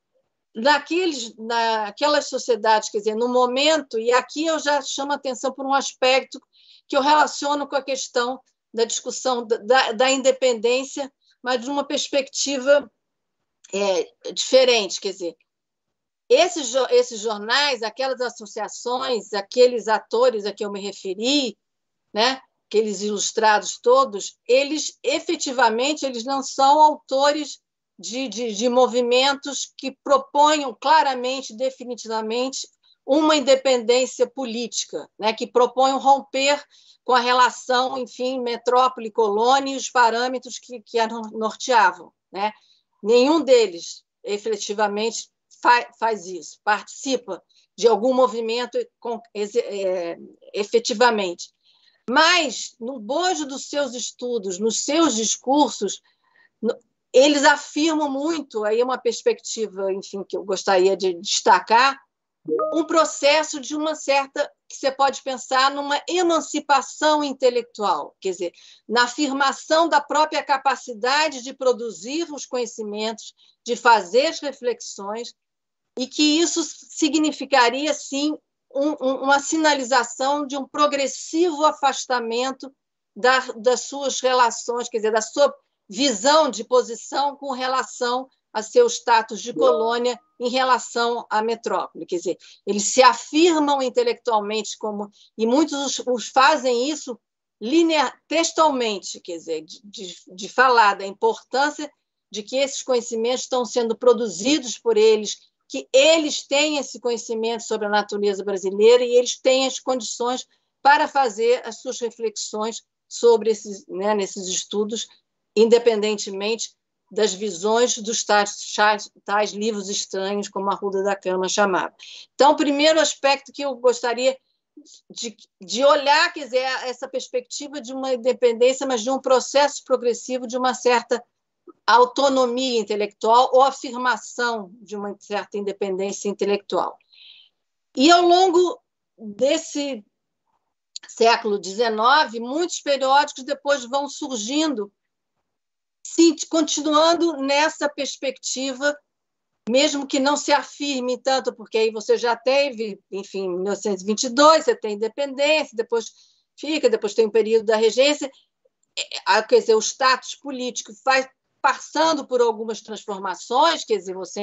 naquelas sociedades, quer dizer, no momento, e aqui eu já chamo a atenção por um aspecto que eu relaciono com a questão da discussão da independência, mas de uma perspectiva diferente, quer dizer, esses jornais, aquelas associações, aqueles atores a que eu me referi, né, aqueles ilustrados todos, eles efetivamente não são autores de movimentos que proponham claramente, definitivamente, uma independência política, né, que proponham romper com a relação, enfim, metrópole-colônia e os parâmetros que a norteavam, né? Nenhum deles efetivamente faz isso, participa de algum movimento efetivamente. Mas, no bojo dos seus estudos, nos seus discursos, eles afirmam muito, aí é uma perspectiva, enfim, que eu gostaria de destacar, um processo de uma certa, que você pode pensar numa emancipação intelectual, quer dizer, na afirmação da própria capacidade de produzir os conhecimentos, de fazer as reflexões, e que isso significaria, sim, uma sinalização de um progressivo afastamento das suas relações, quer dizer, da sua visão de posição com relação a seu status de colônia em relação à metrópole. Quer dizer, eles se afirmam intelectualmente e muitos os fazem isso textualmente, quer dizer, de falar da importância de que esses conhecimentos estão sendo produzidos por eles, que eles têm esse conhecimento sobre a natureza brasileira e eles têm as condições para fazer as suas reflexões sobre nesses estudos, independentemente das visões dos tais livros estranhos, como a Arruda da Câmara chamava. Então, o primeiro aspecto que eu gostaria de olhar, quer dizer, essa perspectiva de uma independência, mas de um processo progressivo de uma certa autonomia intelectual ou afirmação de uma certa independência intelectual. E, ao longo desse século XIX, muitos periódicos depois vão surgindo sim, continuando nessa perspectiva, mesmo que não se afirme tanto, porque aí você já teve, enfim, 1922, você tem independência, depois tem o período da regência, quer dizer, o status político vai passando por algumas transformações, quer dizer, você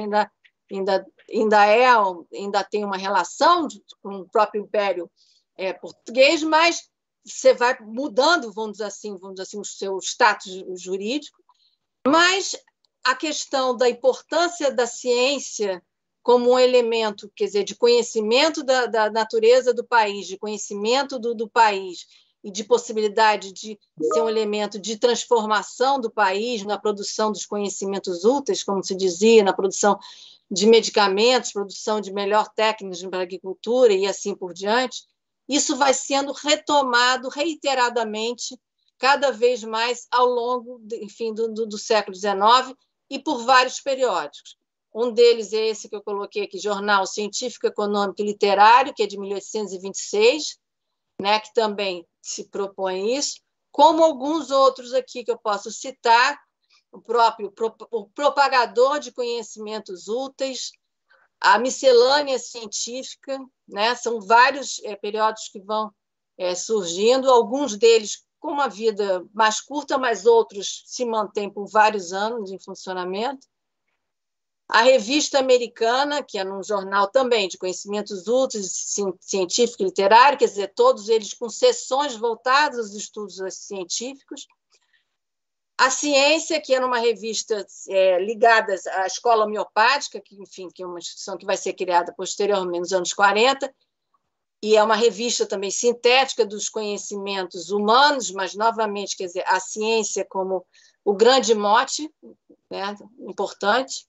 ainda tem uma relação com o próprio Império português, mas você vai mudando, vamos dizer assim, o seu status jurídico, mas a questão da importância da ciência como um elemento, quer dizer, de conhecimento da natureza do país, de conhecimento do país e de possibilidade de ser um elemento de transformação do país na produção dos conhecimentos úteis, como se dizia, na produção de medicamentos, produção de melhor técnicas para a agricultura e assim por diante, isso vai sendo retomado reiteradamente cada vez mais ao longo, enfim, do século XIX e por vários periódicos. Um deles é esse que eu coloquei aqui, Jornal Científico, Econômico e Literário, que é de 1826, né, que também se propõe isso, como alguns outros aqui que eu posso citar, o Propagador de Conhecimentos Úteis, a Miscelânea Científica, né, são vários periódicos que vão surgindo, alguns deles com uma vida mais curta, mas outros se mantêm por vários anos em funcionamento. A Revista Americana, que é um jornal também de conhecimentos úteis, científico e literário, quer dizer, todos eles com seções voltadas aos estudos científicos. A Ciência, que era uma revista ligada à escola homeopática, que, enfim, que é uma instituição que vai ser criada posteriormente, nos anos 40, e é uma revista também sintética dos conhecimentos humanos, mas, novamente, quer dizer, a ciência como o grande mote, né, importante.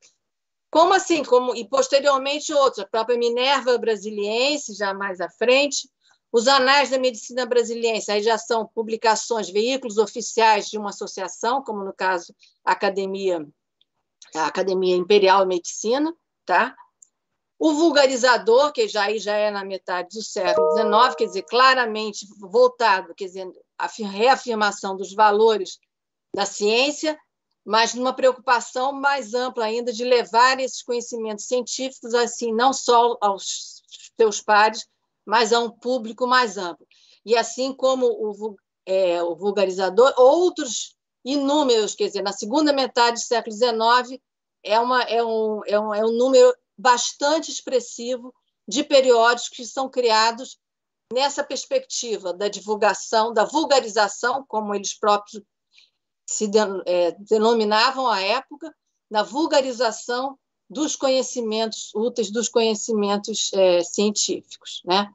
E posteriormente outros, a própria Minerva Brasiliense, já mais à frente, os Anais da Medicina Brasiliense, aí já são publicações, veículos oficiais de uma associação, como no caso a Academia Imperial de Medicina, tá? O Vulgarizador, que já é na metade do século XIX, quer dizer, claramente voltado, quer dizer, a reafirmação dos valores da ciência, mas numa preocupação mais ampla ainda de levar esses conhecimentos científicos assim não só aos seus pares, mas a um público mais amplo. E assim como o Vulgarizador, outros inúmeros, quer dizer, na segunda metade do século XIX, é um número bastante expressivo de periódicos que são criados nessa perspectiva da divulgação, da vulgarização, como eles próprios se denominavam à época, na vulgarização dos conhecimentos úteis, dos conhecimentos científicos, né?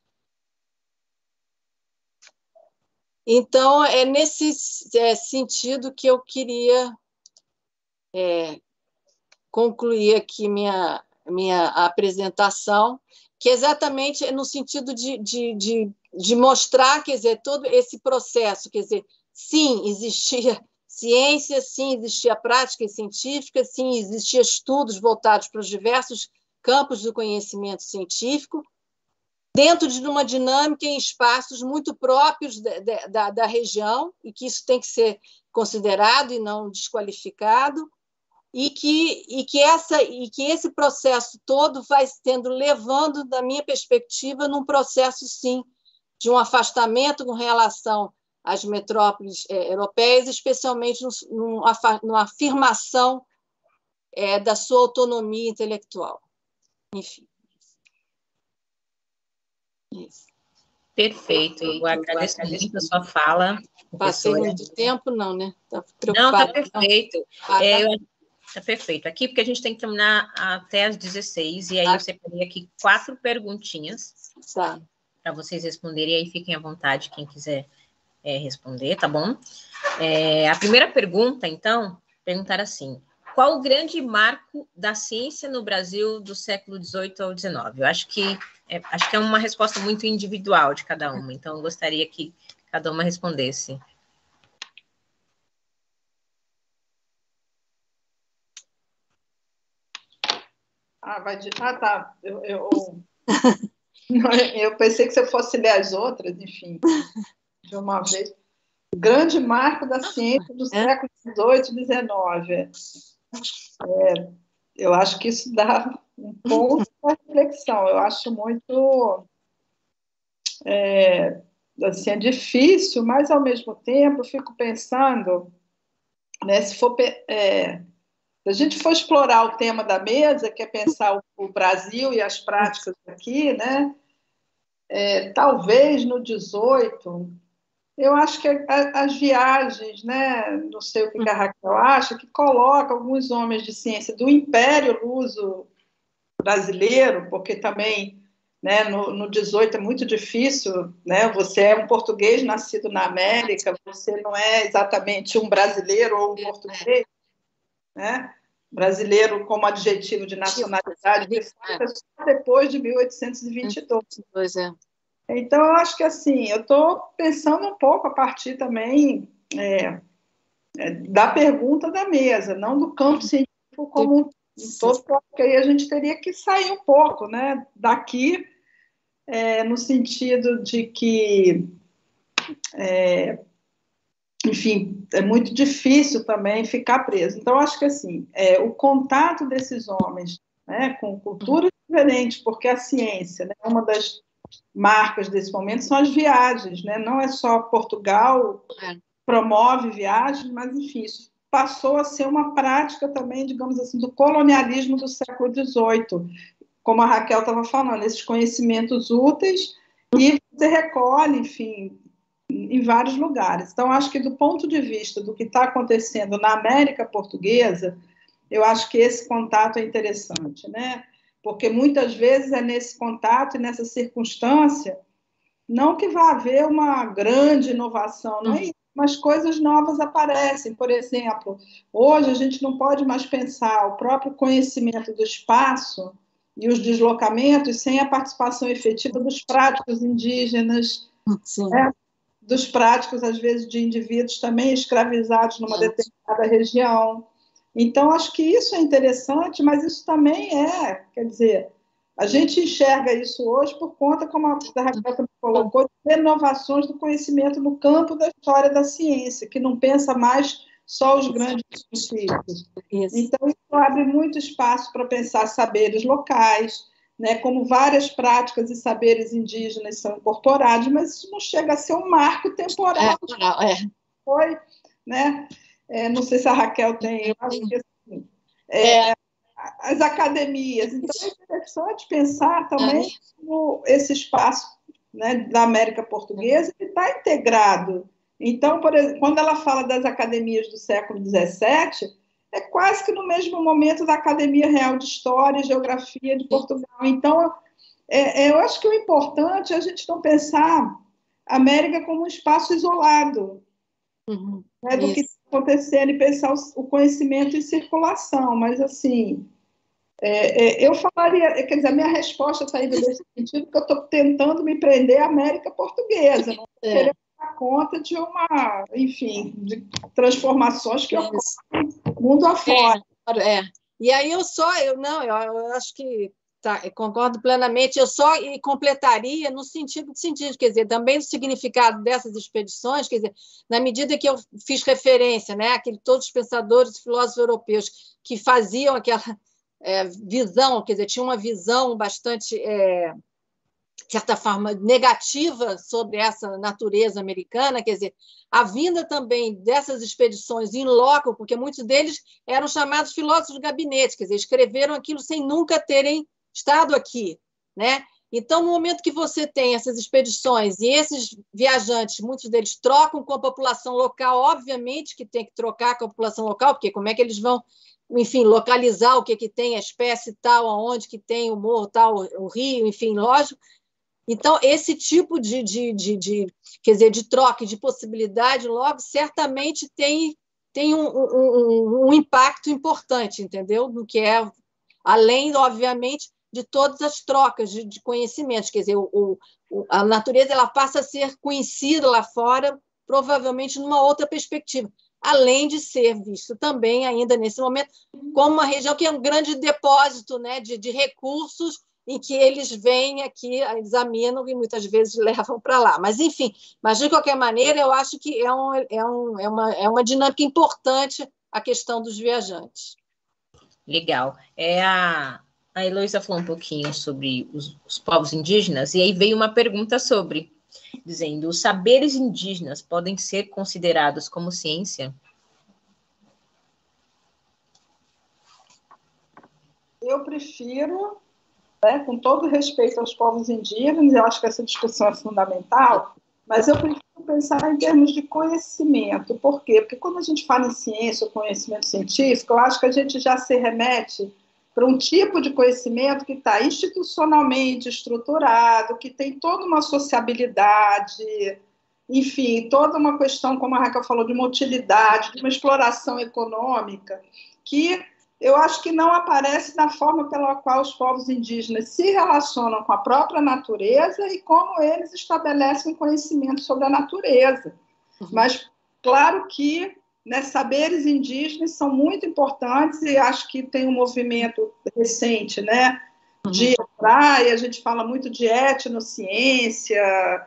Então, é nesse sentido que eu queria concluir aqui minha apresentação, que é exatamente no sentido de mostrar, quer dizer, todo esse processo, quer dizer, sim, existia ciência, sim, existia prática científica, sim, existia estudos voltados para os diversos campos do conhecimento científico, dentro de uma dinâmica em espaços muito próprios da região, e que isso tem que ser considerado e não desqualificado, e que esse processo todo vai levando, da minha perspectiva, num processo, sim, de um afastamento com relação às metrópoles europeias, especialmente numa afirmação da sua autonomia intelectual. Enfim. Isso. Perfeito, eu agradeço muito a sua fala. Passei muito tempo, não, né? Tá não, está perfeito. Está perfeito. Aqui, porque a gente tem que terminar até às 16, e aí eu separei aqui 4 perguntinhas para vocês responderem, e aí fiquem à vontade, quem quiser responder, tá bom? A primeira pergunta, então, perguntar assim: qual o grande marco da ciência no Brasil do século XVIII ao XIX? Eu acho que é uma resposta muito individual de cada uma, então eu gostaria que cada uma respondesse. Tá. Eu pensei que você fosse ler as outras, enfim, de uma vez. O grande marco da ciência do século XVIII e XIX. Eu acho que isso dá um ponto de reflexão. Eu acho muito assim, é difícil, mas ao mesmo tempo eu fico pensando, né, se a gente for explorar o tema da mesa, que é pensar o Brasil e as práticas aqui, né, talvez no 18, eu acho que as viagens, né, não sei o que a Raquel acha, que coloca alguns homens de ciência do Império Luso brasileiro, porque também, né, no 18 é muito difícil, né, você é um português nascido na América, você não é exatamente um brasileiro ou um português, né, brasileiro como adjetivo de nacionalidade, de fato, é só depois de 1822. Pois é. Então, eu acho que, assim, eu estou pensando um pouco a partir também da pergunta da mesa, não do campo científico como um todo, porque aí a gente teria que sair um pouco, né, daqui, no sentido de que, enfim, é muito difícil também ficar preso. Então, acho que, assim, o contato desses homens, né, com culturas diferentes, porque a ciência, né, uma das marcas desse momento são as viagens, né? Não é só Portugal promove viagens, mas, enfim, isso passou a ser uma prática também, digamos assim, do colonialismo do século XVIII, como a Raquel estava falando, esses conhecimentos úteis, e você recolhe, enfim, em vários lugares. Então, acho que do ponto de vista do que está acontecendo na América Portuguesa, eu acho que esse contato é interessante, né? Porque muitas vezes é nesse contato e nessa circunstância, não que vá haver uma grande inovação, não é isso, mas coisas novas aparecem. Por exemplo, hoje a gente não pode mais pensar o próprio conhecimento do espaço e os deslocamentos sem a participação efetiva dos práticos indígenas, né? Dos práticos, às vezes, de indivíduos também escravizados numa determinada região. Então, acho que isso é interessante, mas isso também quer dizer, a gente enxerga isso hoje por conta, como a Raquel também colocou, de inovações do conhecimento no campo da história da ciência, que não pensa mais só os grandes cientistas. Então, isso abre muito espaço para pensar saberes locais, né, como várias práticas e saberes indígenas são incorporados, mas isso não chega a ser um marco temporal. Foi, né? Não sei se a Raquel tem, eu acho que assim, as academias. Então, é interessante pensar também esse espaço, né, da América Portuguesa, que está integrado. Então, por exemplo, quando ela fala das academias do século XVII, é quase que no mesmo momento da Academia Real de História e Geografia de Portugal. Então, eu acho que o importante é a gente não pensar a América como um espaço isolado, né, do que está acontecendo e pensar o conhecimento em circulação. Mas, assim, eu falaria, quer dizer, a minha resposta está indo nesse sentido, porque eu estou tentando me prender à América Portuguesa, não querendo dar conta de enfim, de transformações que ocorrem mundo afora. E aí eu acho que eu concordo plenamente, eu só completaria no sentido científico, quer dizer, também do significado dessas expedições, quer dizer, na medida que eu fiz referência, né, todos os pensadores e filósofos europeus que faziam aquela visão, quer dizer, tinha uma visão bastante, de certa forma, negativa sobre essa natureza americana, quer dizer, a vinda também dessas expedições in loco, porque muitos deles eram chamados filósofos de gabinete, quer dizer, escreveram aquilo sem nunca terem estado aqui, né? Então, no momento que você tem essas expedições e esses viajantes, muitos deles trocam com a população local, obviamente que tem que trocar com a população local, porque como é que eles vão, enfim, localizar o que tem, a espécie tal, aonde que tem o morro tal, o rio, enfim, lógico. Então, esse tipo quer dizer, de troca, de possibilidade, logo, certamente tem um impacto importante, entendeu? No que além, obviamente, de todas as trocas de conhecimentos. Quer dizer, a natureza ela passa a ser conhecida lá fora, provavelmente numa outra perspectiva, além de ser visto também, ainda nesse momento, como uma região que é um grande depósito, né, de recursos em que eles vêm aqui, examinam e muitas vezes levam para lá. Mas, enfim, mas de qualquer maneira, eu acho que é uma dinâmica importante a questão dos viajantes. Legal. A Heloísa falou um pouquinho sobre os povos indígenas, e aí veio uma pergunta dizendo, os saberes indígenas podem ser considerados como ciência? Eu prefiro, né, com todo respeito aos povos indígenas, eu acho que essa discussão é fundamental, mas eu prefiro pensar em termos de conhecimento. Por quê? Porque quando a gente fala em ciência ou conhecimento científico, eu acho que a gente já se remete para um tipo de conhecimento que está institucionalmente estruturado, que tem toda uma sociabilidade, enfim, toda uma questão, como a Raquel falou, de uma utilidade, de uma exploração econômica, que eu acho que não aparece na forma pela qual os povos indígenas se relacionam com a própria natureza e como eles estabelecem conhecimento sobre a natureza. Mas, claro que, né, saberes indígenas são muito importantes e acho que tem um movimento recente, né, de a gente fala muito de etnociência,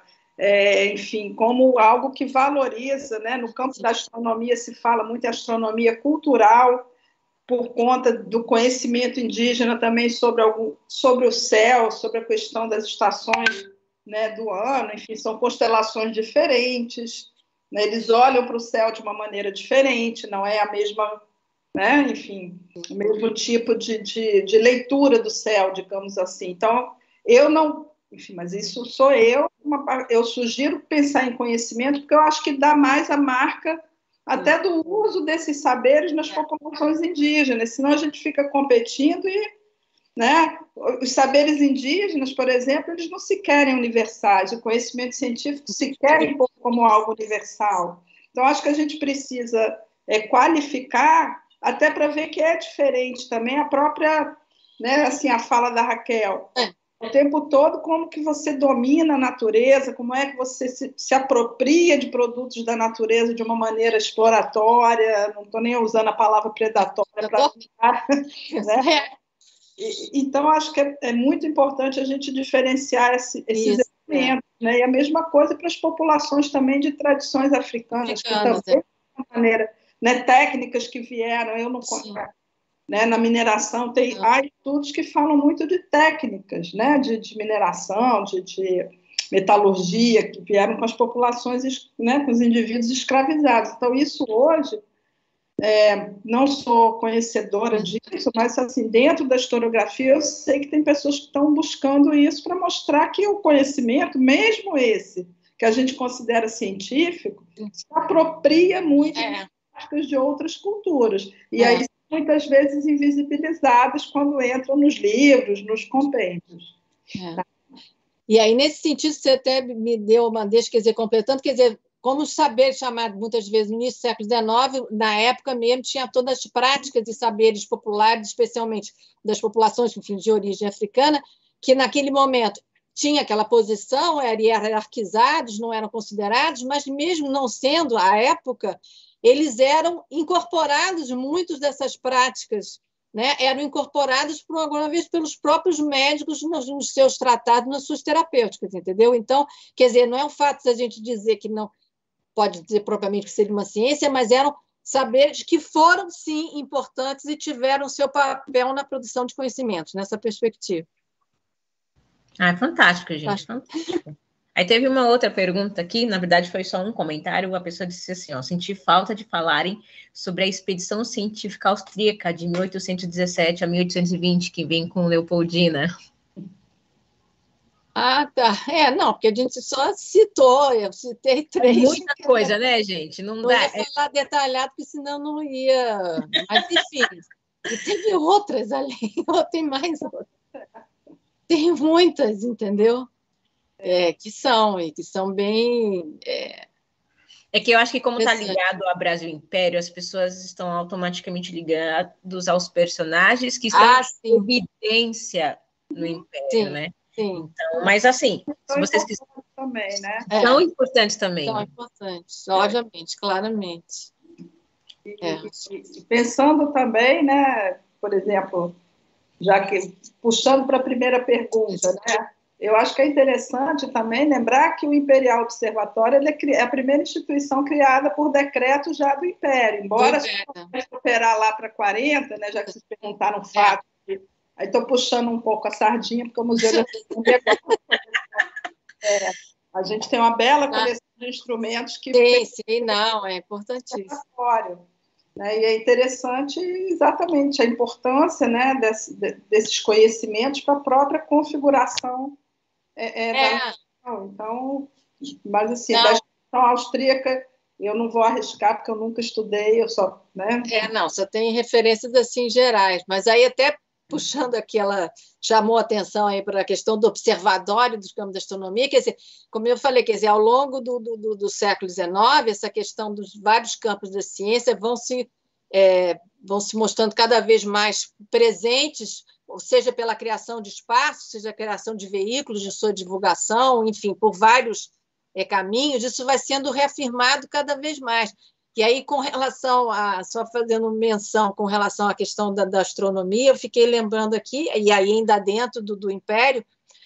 enfim, como algo que valoriza, né, no campo da astronomia se fala muito em astronomia cultural, por conta do conhecimento indígena também sobre o céu, sobre a questão das estações, né, do ano, enfim, são constelações diferentes, né, eles olham para o céu de uma maneira diferente, não é a mesma, né, enfim, o mesmo tipo de leitura do céu, digamos assim. Então, eu não, enfim, mas isso sou eu sugiro pensar em conhecimento, porque eu acho que dá mais a marca até do uso desses saberes nas populações indígenas, senão a gente fica competindo e, né, os saberes indígenas, por exemplo, eles não se querem universais, o conhecimento científico se quer impor como algo universal. Então, acho que a gente precisa qualificar, até para ver que é diferente também a própria, né, assim, a fala da Raquel, o tempo todo, como que você domina a natureza, como é que você se apropria de produtos da natureza de uma maneira exploratória, não estou nem usando a palavra predatória para né? Então, acho que é muito importante a gente diferenciar esses elementos, né? E a mesma coisa para as populações também de tradições africanas, que também, de uma maneira, né, técnicas que vieram, eu não conheço. Né, na mineração, há estudos que falam muito de técnicas, né, de mineração, de metalurgia, que vieram com as populações, né, com os indivíduos escravizados. Então, isso hoje, não sou conhecedora disso, mas, assim, dentro da historiografia, eu sei que tem pessoas que estão buscando isso para mostrar que o conhecimento, mesmo esse, que a gente considera científico, se apropria muito de práticas de outras culturas. E aí, muitas vezes invisibilizadas quando entram nos livros, nos compêndios. E aí, nesse sentido, você até me deu uma deixa, quer dizer, completando, quer dizer, como os saberes chamados, muitas vezes, no início do século XIX, na época mesmo, tinha todas as práticas e saberes populares, especialmente das populações, enfim, de origem africana, que naquele momento tinha aquela posição, eram hierarquizados, não eram considerados, mas mesmo não sendo, à época, eles eram incorporados, muitas dessas práticas, né, eram incorporadas, por alguma vez, pelos próprios médicos nos seus tratados, nas suas terapêuticas, entendeu? Então, quer dizer, não é um fato da gente dizer que não pode dizer propriamente que seria uma ciência, mas eram saberes que foram, sim, importantes e tiveram seu papel na produção de conhecimentos, nessa perspectiva. Ah, fantástico, gente, fantástico. Aí teve uma outra pergunta aqui, na verdade foi só um comentário, a pessoa disse assim, ó, senti falta de falarem sobre a expedição científica austríaca de 1817 a 1820, que vem com Leopoldina. Ah, tá. Não, porque a gente só citou, eu citei 3. Muita coisa, né, gente? Não dá. Ia falar detalhado, porque senão não ia... Mas, enfim, e teve outras ali, tem mais outras. Tem muitas, entendeu? Que são bem... É que eu acho que como está ligado ao Brasil Império, as pessoas estão automaticamente ligadas aos personagens que estão em evidência no Império, né? Sim. Então, mas assim, se vocês quiserem também, né? São importantes também. São importantes, obviamente, claramente. E pensando também, né, por exemplo, já que, puxando para a primeira pergunta, né? Eu acho que é interessante também lembrar que o Imperial Observatório é a primeira instituição criada por decreto já do Império, embora se operar lá para 40, né, já que vocês perguntaram fato, aí estou puxando um pouco a sardinha, porque o museu a gente tem uma bela coleção de instrumentos que... Sim, não, é importantíssimo. Né? E é interessante exatamente a importância, né, desses conhecimentos para a própria configuração da nação. Então, mas assim, da instituição austríaca eu não vou arriscar, porque eu nunca estudei, eu só... Né? Não, só tem referências assim gerais, mas aí até puxando aqui, ela chamou atenção aí para a questão do observatório dos campos da astronomia, quer dizer, como eu falei, quer dizer, ao longo do século XIX, essa questão dos vários campos da ciência vão se mostrando cada vez mais presentes, seja pela criação de espaços, seja a criação de veículos de sua divulgação, enfim, por vários caminhos, isso vai sendo reafirmado cada vez mais. E aí, com relação só fazendo menção com relação à questão da astronomia, eu fiquei lembrando aqui, e aí ainda dentro do Império,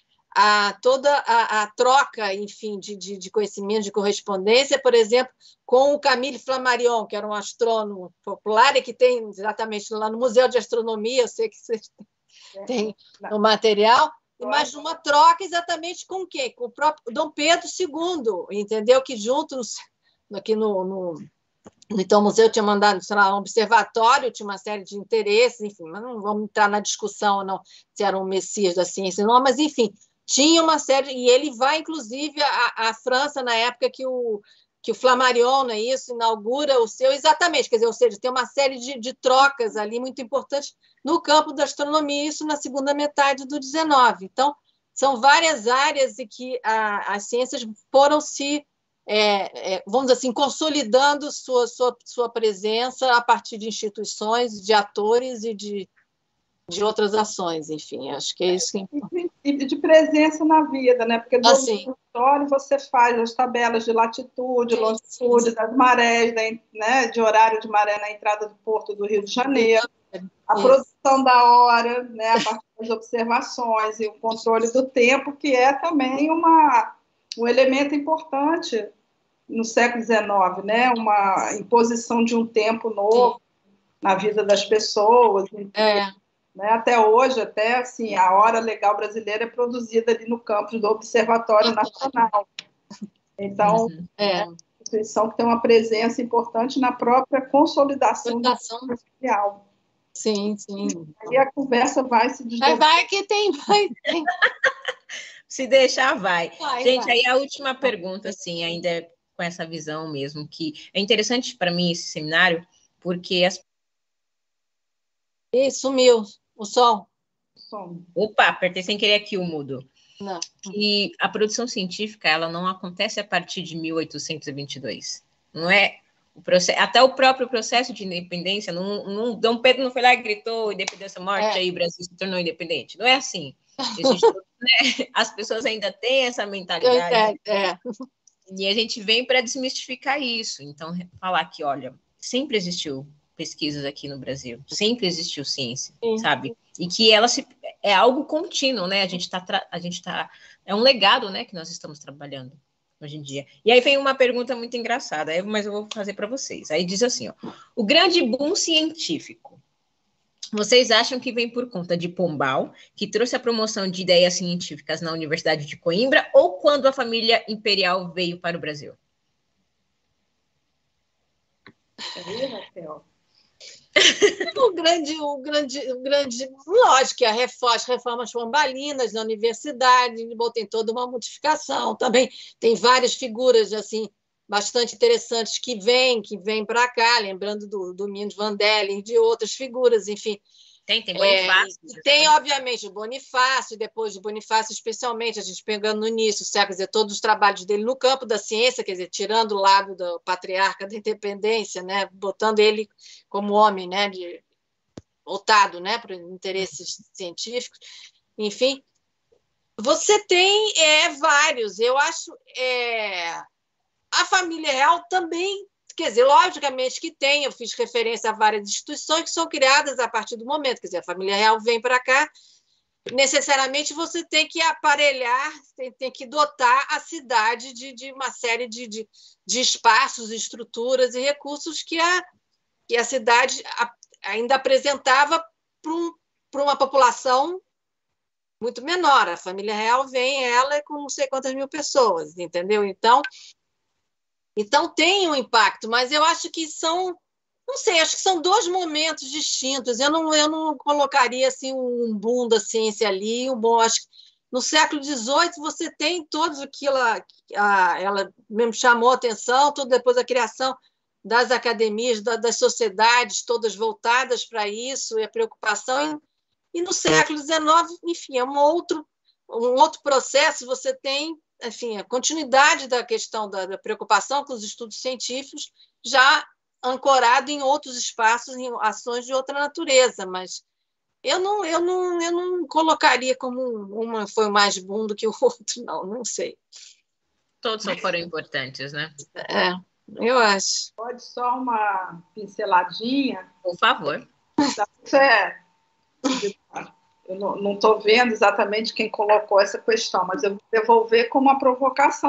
toda a troca, enfim, de conhecimento, de correspondência, por exemplo, com o Camille Flammarion, que era um astrônomo popular e que tem exatamente lá no Museu de Astronomia, eu sei que vocês têm o material, mas uma troca exatamente com quem? Com o próprio Dom Pedro II, entendeu? Que junto aqui então, o museu tinha mandado, sei lá, um observatório, tinha uma série de interesses, enfim, mas não vamos entrar na discussão, não, se era um messias da ciência, não, mas, enfim, tinha uma série, e ele vai, inclusive, à França, na época que o Flammarion, não é isso, inaugura o seu, exatamente, quer dizer, ou seja, tem uma série de trocas ali muito importantes no campo da astronomia, isso na segunda metade do XIX. Então, são várias áreas em que as ciências foram se vamos dizer assim, consolidando sua presença a partir de instituições, de atores e de outras ações, enfim, acho que é isso que... E de presença na vida, né? Porque no laboratório você faz as tabelas de latitude, longitude, das marés, né? De horário de maré na entrada do porto do Rio de Janeiro, a produção da hora, né? A partir das observações e o controle do tempo, que é também um elemento importante no século XIX, né? Uma imposição de um tempo novo na vida das pessoas. Né? Até hoje, assim, a hora legal brasileira é produzida ali no campus do Observatório Nacional. Então, é uma instituição que tem uma presença importante na própria consolidação social. Sim. E a conversa vai se desdobrar. Vai que tem. Se deixar, vai. Gente, aí a última pergunta, assim, ainda com essa visão mesmo, que é interessante para mim esse seminário, porque sumiu o som. Opa, apertei sem querer aqui o mudo. Não. Que a produção científica, ela não acontece a partir de 1822. Não é o processo, até o próprio processo de independência, Dom Pedro não foi lá e gritou independência morte, aí o Brasil se tornou independente. Não é assim. Né? As pessoas ainda têm essa mentalidade. E a gente vem para desmistificar isso. Então, falar que, olha, sempre existiu pesquisas aqui no Brasil, sempre existiu ciência, sabe? E que é algo contínuo, né? A gente tá é um legado, né, que nós estamos trabalhando hoje em dia. E aí vem uma pergunta muito engraçada, mas eu vou fazer para vocês. Aí diz assim, ó, o grande boom científico, vocês acham que vem por conta de Pombal, que trouxe a promoção de ideias científicas na Universidade de Coimbra, ou quando a família imperial veio para o Brasil? O grande, lógico que as reformas pombalinas na universidade, tem toda uma modificação. Também tem várias figuras assim bastante interessantes que vêm para cá, lembrando do Minos Vandelli e de outras figuras, enfim. Tem Bonifácio. Tem, obviamente, o Bonifácio, depois do Bonifácio, especialmente, a gente pegando no início, quer dizer, todos os trabalhos dele no campo da ciência, quer dizer, tirando o lado do patriarca da independência, né, botando ele como homem, né, voltado, né, para interesses científicos, enfim. Você tem vários, eu acho, a família real também quer dizer, logicamente que tem, eu fiz referência a várias instituições que são criadas a partir do momento, quer dizer, a família real vem para cá, necessariamente você tem que aparelhar, tem que dotar a cidade de uma série de espaços, estruturas e recursos que a cidade ainda apresentava para uma população muito menor. A família real vem, ela é com não sei quantas mil pessoas, entendeu? Então tem um impacto, mas eu acho que não sei, acho que são dois momentos distintos. Eu não colocaria assim um boom da ciência ali, acho que no século XVIII você tem todos aquilo, ela mesmo chamou a atenção, tudo depois da criação das academias, das sociedades todas voltadas para isso, e a preocupação. E no século XIX, enfim, é um outro processo, você tem, enfim, a continuidade da questão da preocupação com os estudos científicos, já ancorado em outros espaços, em ações de outra natureza, mas eu não colocaria como uma foi mais bom do que o outro, não sei. Todos foram importantes, né? Eu acho. Pode só uma pinceladinha? Por favor. Isso eu não estou vendo exatamente quem colocou essa questão, mas eu vou devolver como uma provocação.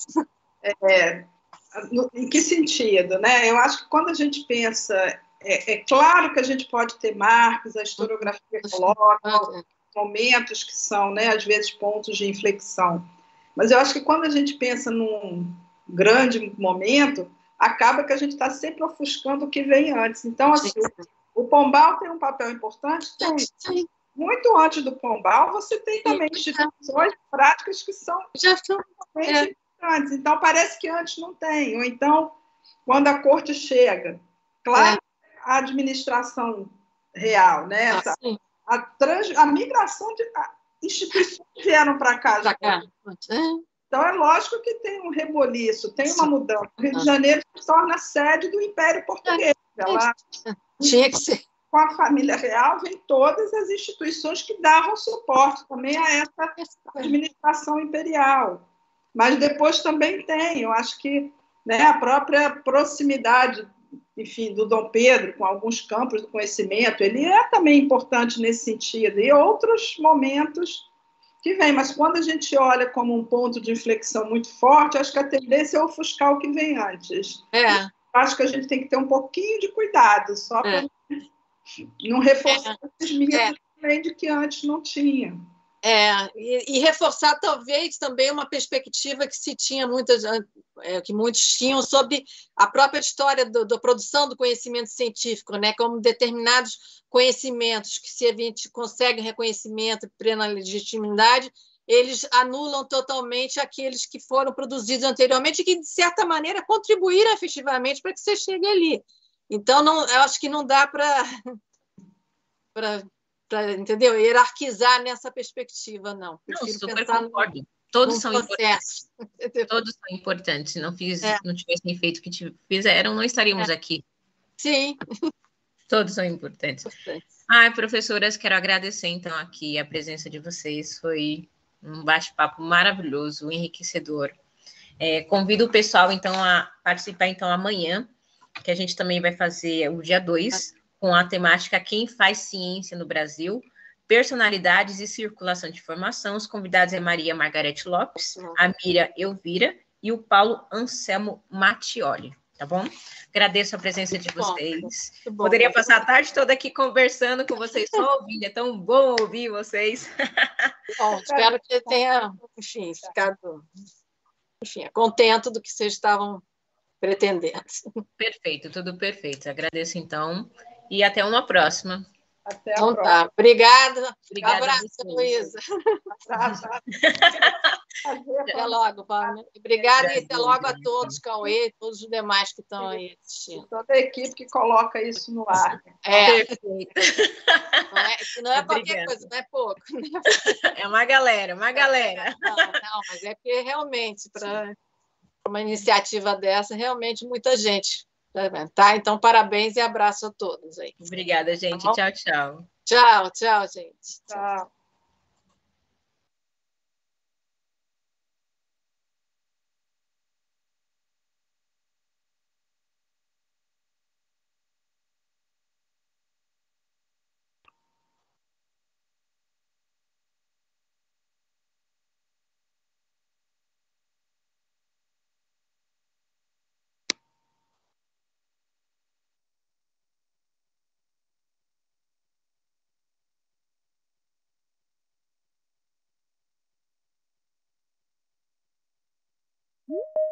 Em que sentido, né? Eu acho que quando a gente pensa, é claro que a gente pode ter marcos, a historiografia coloca momentos que são, né, às vezes, pontos de inflexão, mas eu acho que quando a gente pensa num grande momento, acaba que a gente está sempre ofuscando o que vem antes. Então, assim, o Pombal tem um papel importante? Tem. Muito antes do Pombal, você tem também instituições práticas que são importantes. Então, parece que antes não tem. Ou então, quando a corte chega, claro, a administração real, né? A migração de instituições que vieram para cá. Então, é lógico que tem um reboliço, tem uma mudança. O Rio de Janeiro se torna sede do Império Português. Tinha que ser. Com a família real, vem todas as instituições que davam suporte também a essa administração imperial. Mas depois também tem, eu acho que, né, a própria proximidade, enfim, do Dom Pedro com alguns campos do conhecimento, ele é também importante nesse sentido, e outros momentos que vêm. Mas quando a gente olha como um ponto de inflexão muito forte, acho que a tendência é ofuscar o que vem antes. Acho que a gente tem que ter um pouquinho de cuidado, só para não reforçar esses mitos também de que antes não tinha. E reforçar talvez também uma perspectiva que se tinha que muitos tinham sobre a própria história da produção do conhecimento científico, né? Como determinados conhecimentos que, se a gente consegue reconhecimento, plena legitimidade, eles anulam totalmente aqueles que foram produzidos anteriormente e que, de certa maneira, contribuíram efetivamente para que você chegue ali. Então, eu acho que não dá para entendeu? Hierarquizar nessa perspectiva, não. Super concordo. Todos são importantes. Todos são importantes. Se não tivessem feito o que fizeram, não estaríamos aqui. Sim. Todos são importantes. Professoras, quero agradecer, então, aqui a presença de vocês. Foi um bate-papo maravilhoso, enriquecedor. Convido o pessoal, então, a participar, então, amanhã, que a gente também vai fazer o dia 2, com a temática Quem faz ciência no Brasil, personalidades e circulação de informação. Os convidados é Maria Margarete Lopes, a Miriam Elvira e o Paulo Anselmo Mattioli, tá bom? Agradeço a presença de vocês. Poderia passar a tarde toda aqui conversando com vocês, só ouvindo, é tão bom ouvir vocês. Bom, espero que tenha, enfim, ficado contento do que vocês estavam pretendendo. Perfeito, tudo perfeito. Agradeço, então, e até uma próxima. Até a próxima. Tá. Obrigada. Obrigada. Abraço, Luísa. Até logo, Paulo. Obrigada e até logo a todos, Cauê, e todos os demais que estão aí assistindo. Toda a equipe que coloca isso no ar. Perfeito. Não é qualquer coisa, não é pouco. É uma galera. Não, mas é porque realmente, para uma iniciativa dessa, realmente muita gente. Tá? Então, parabéns e abraço a todos aí. Obrigada, gente. Tá, tchau, tchau. Tchau, gente. Tchau. Uhum.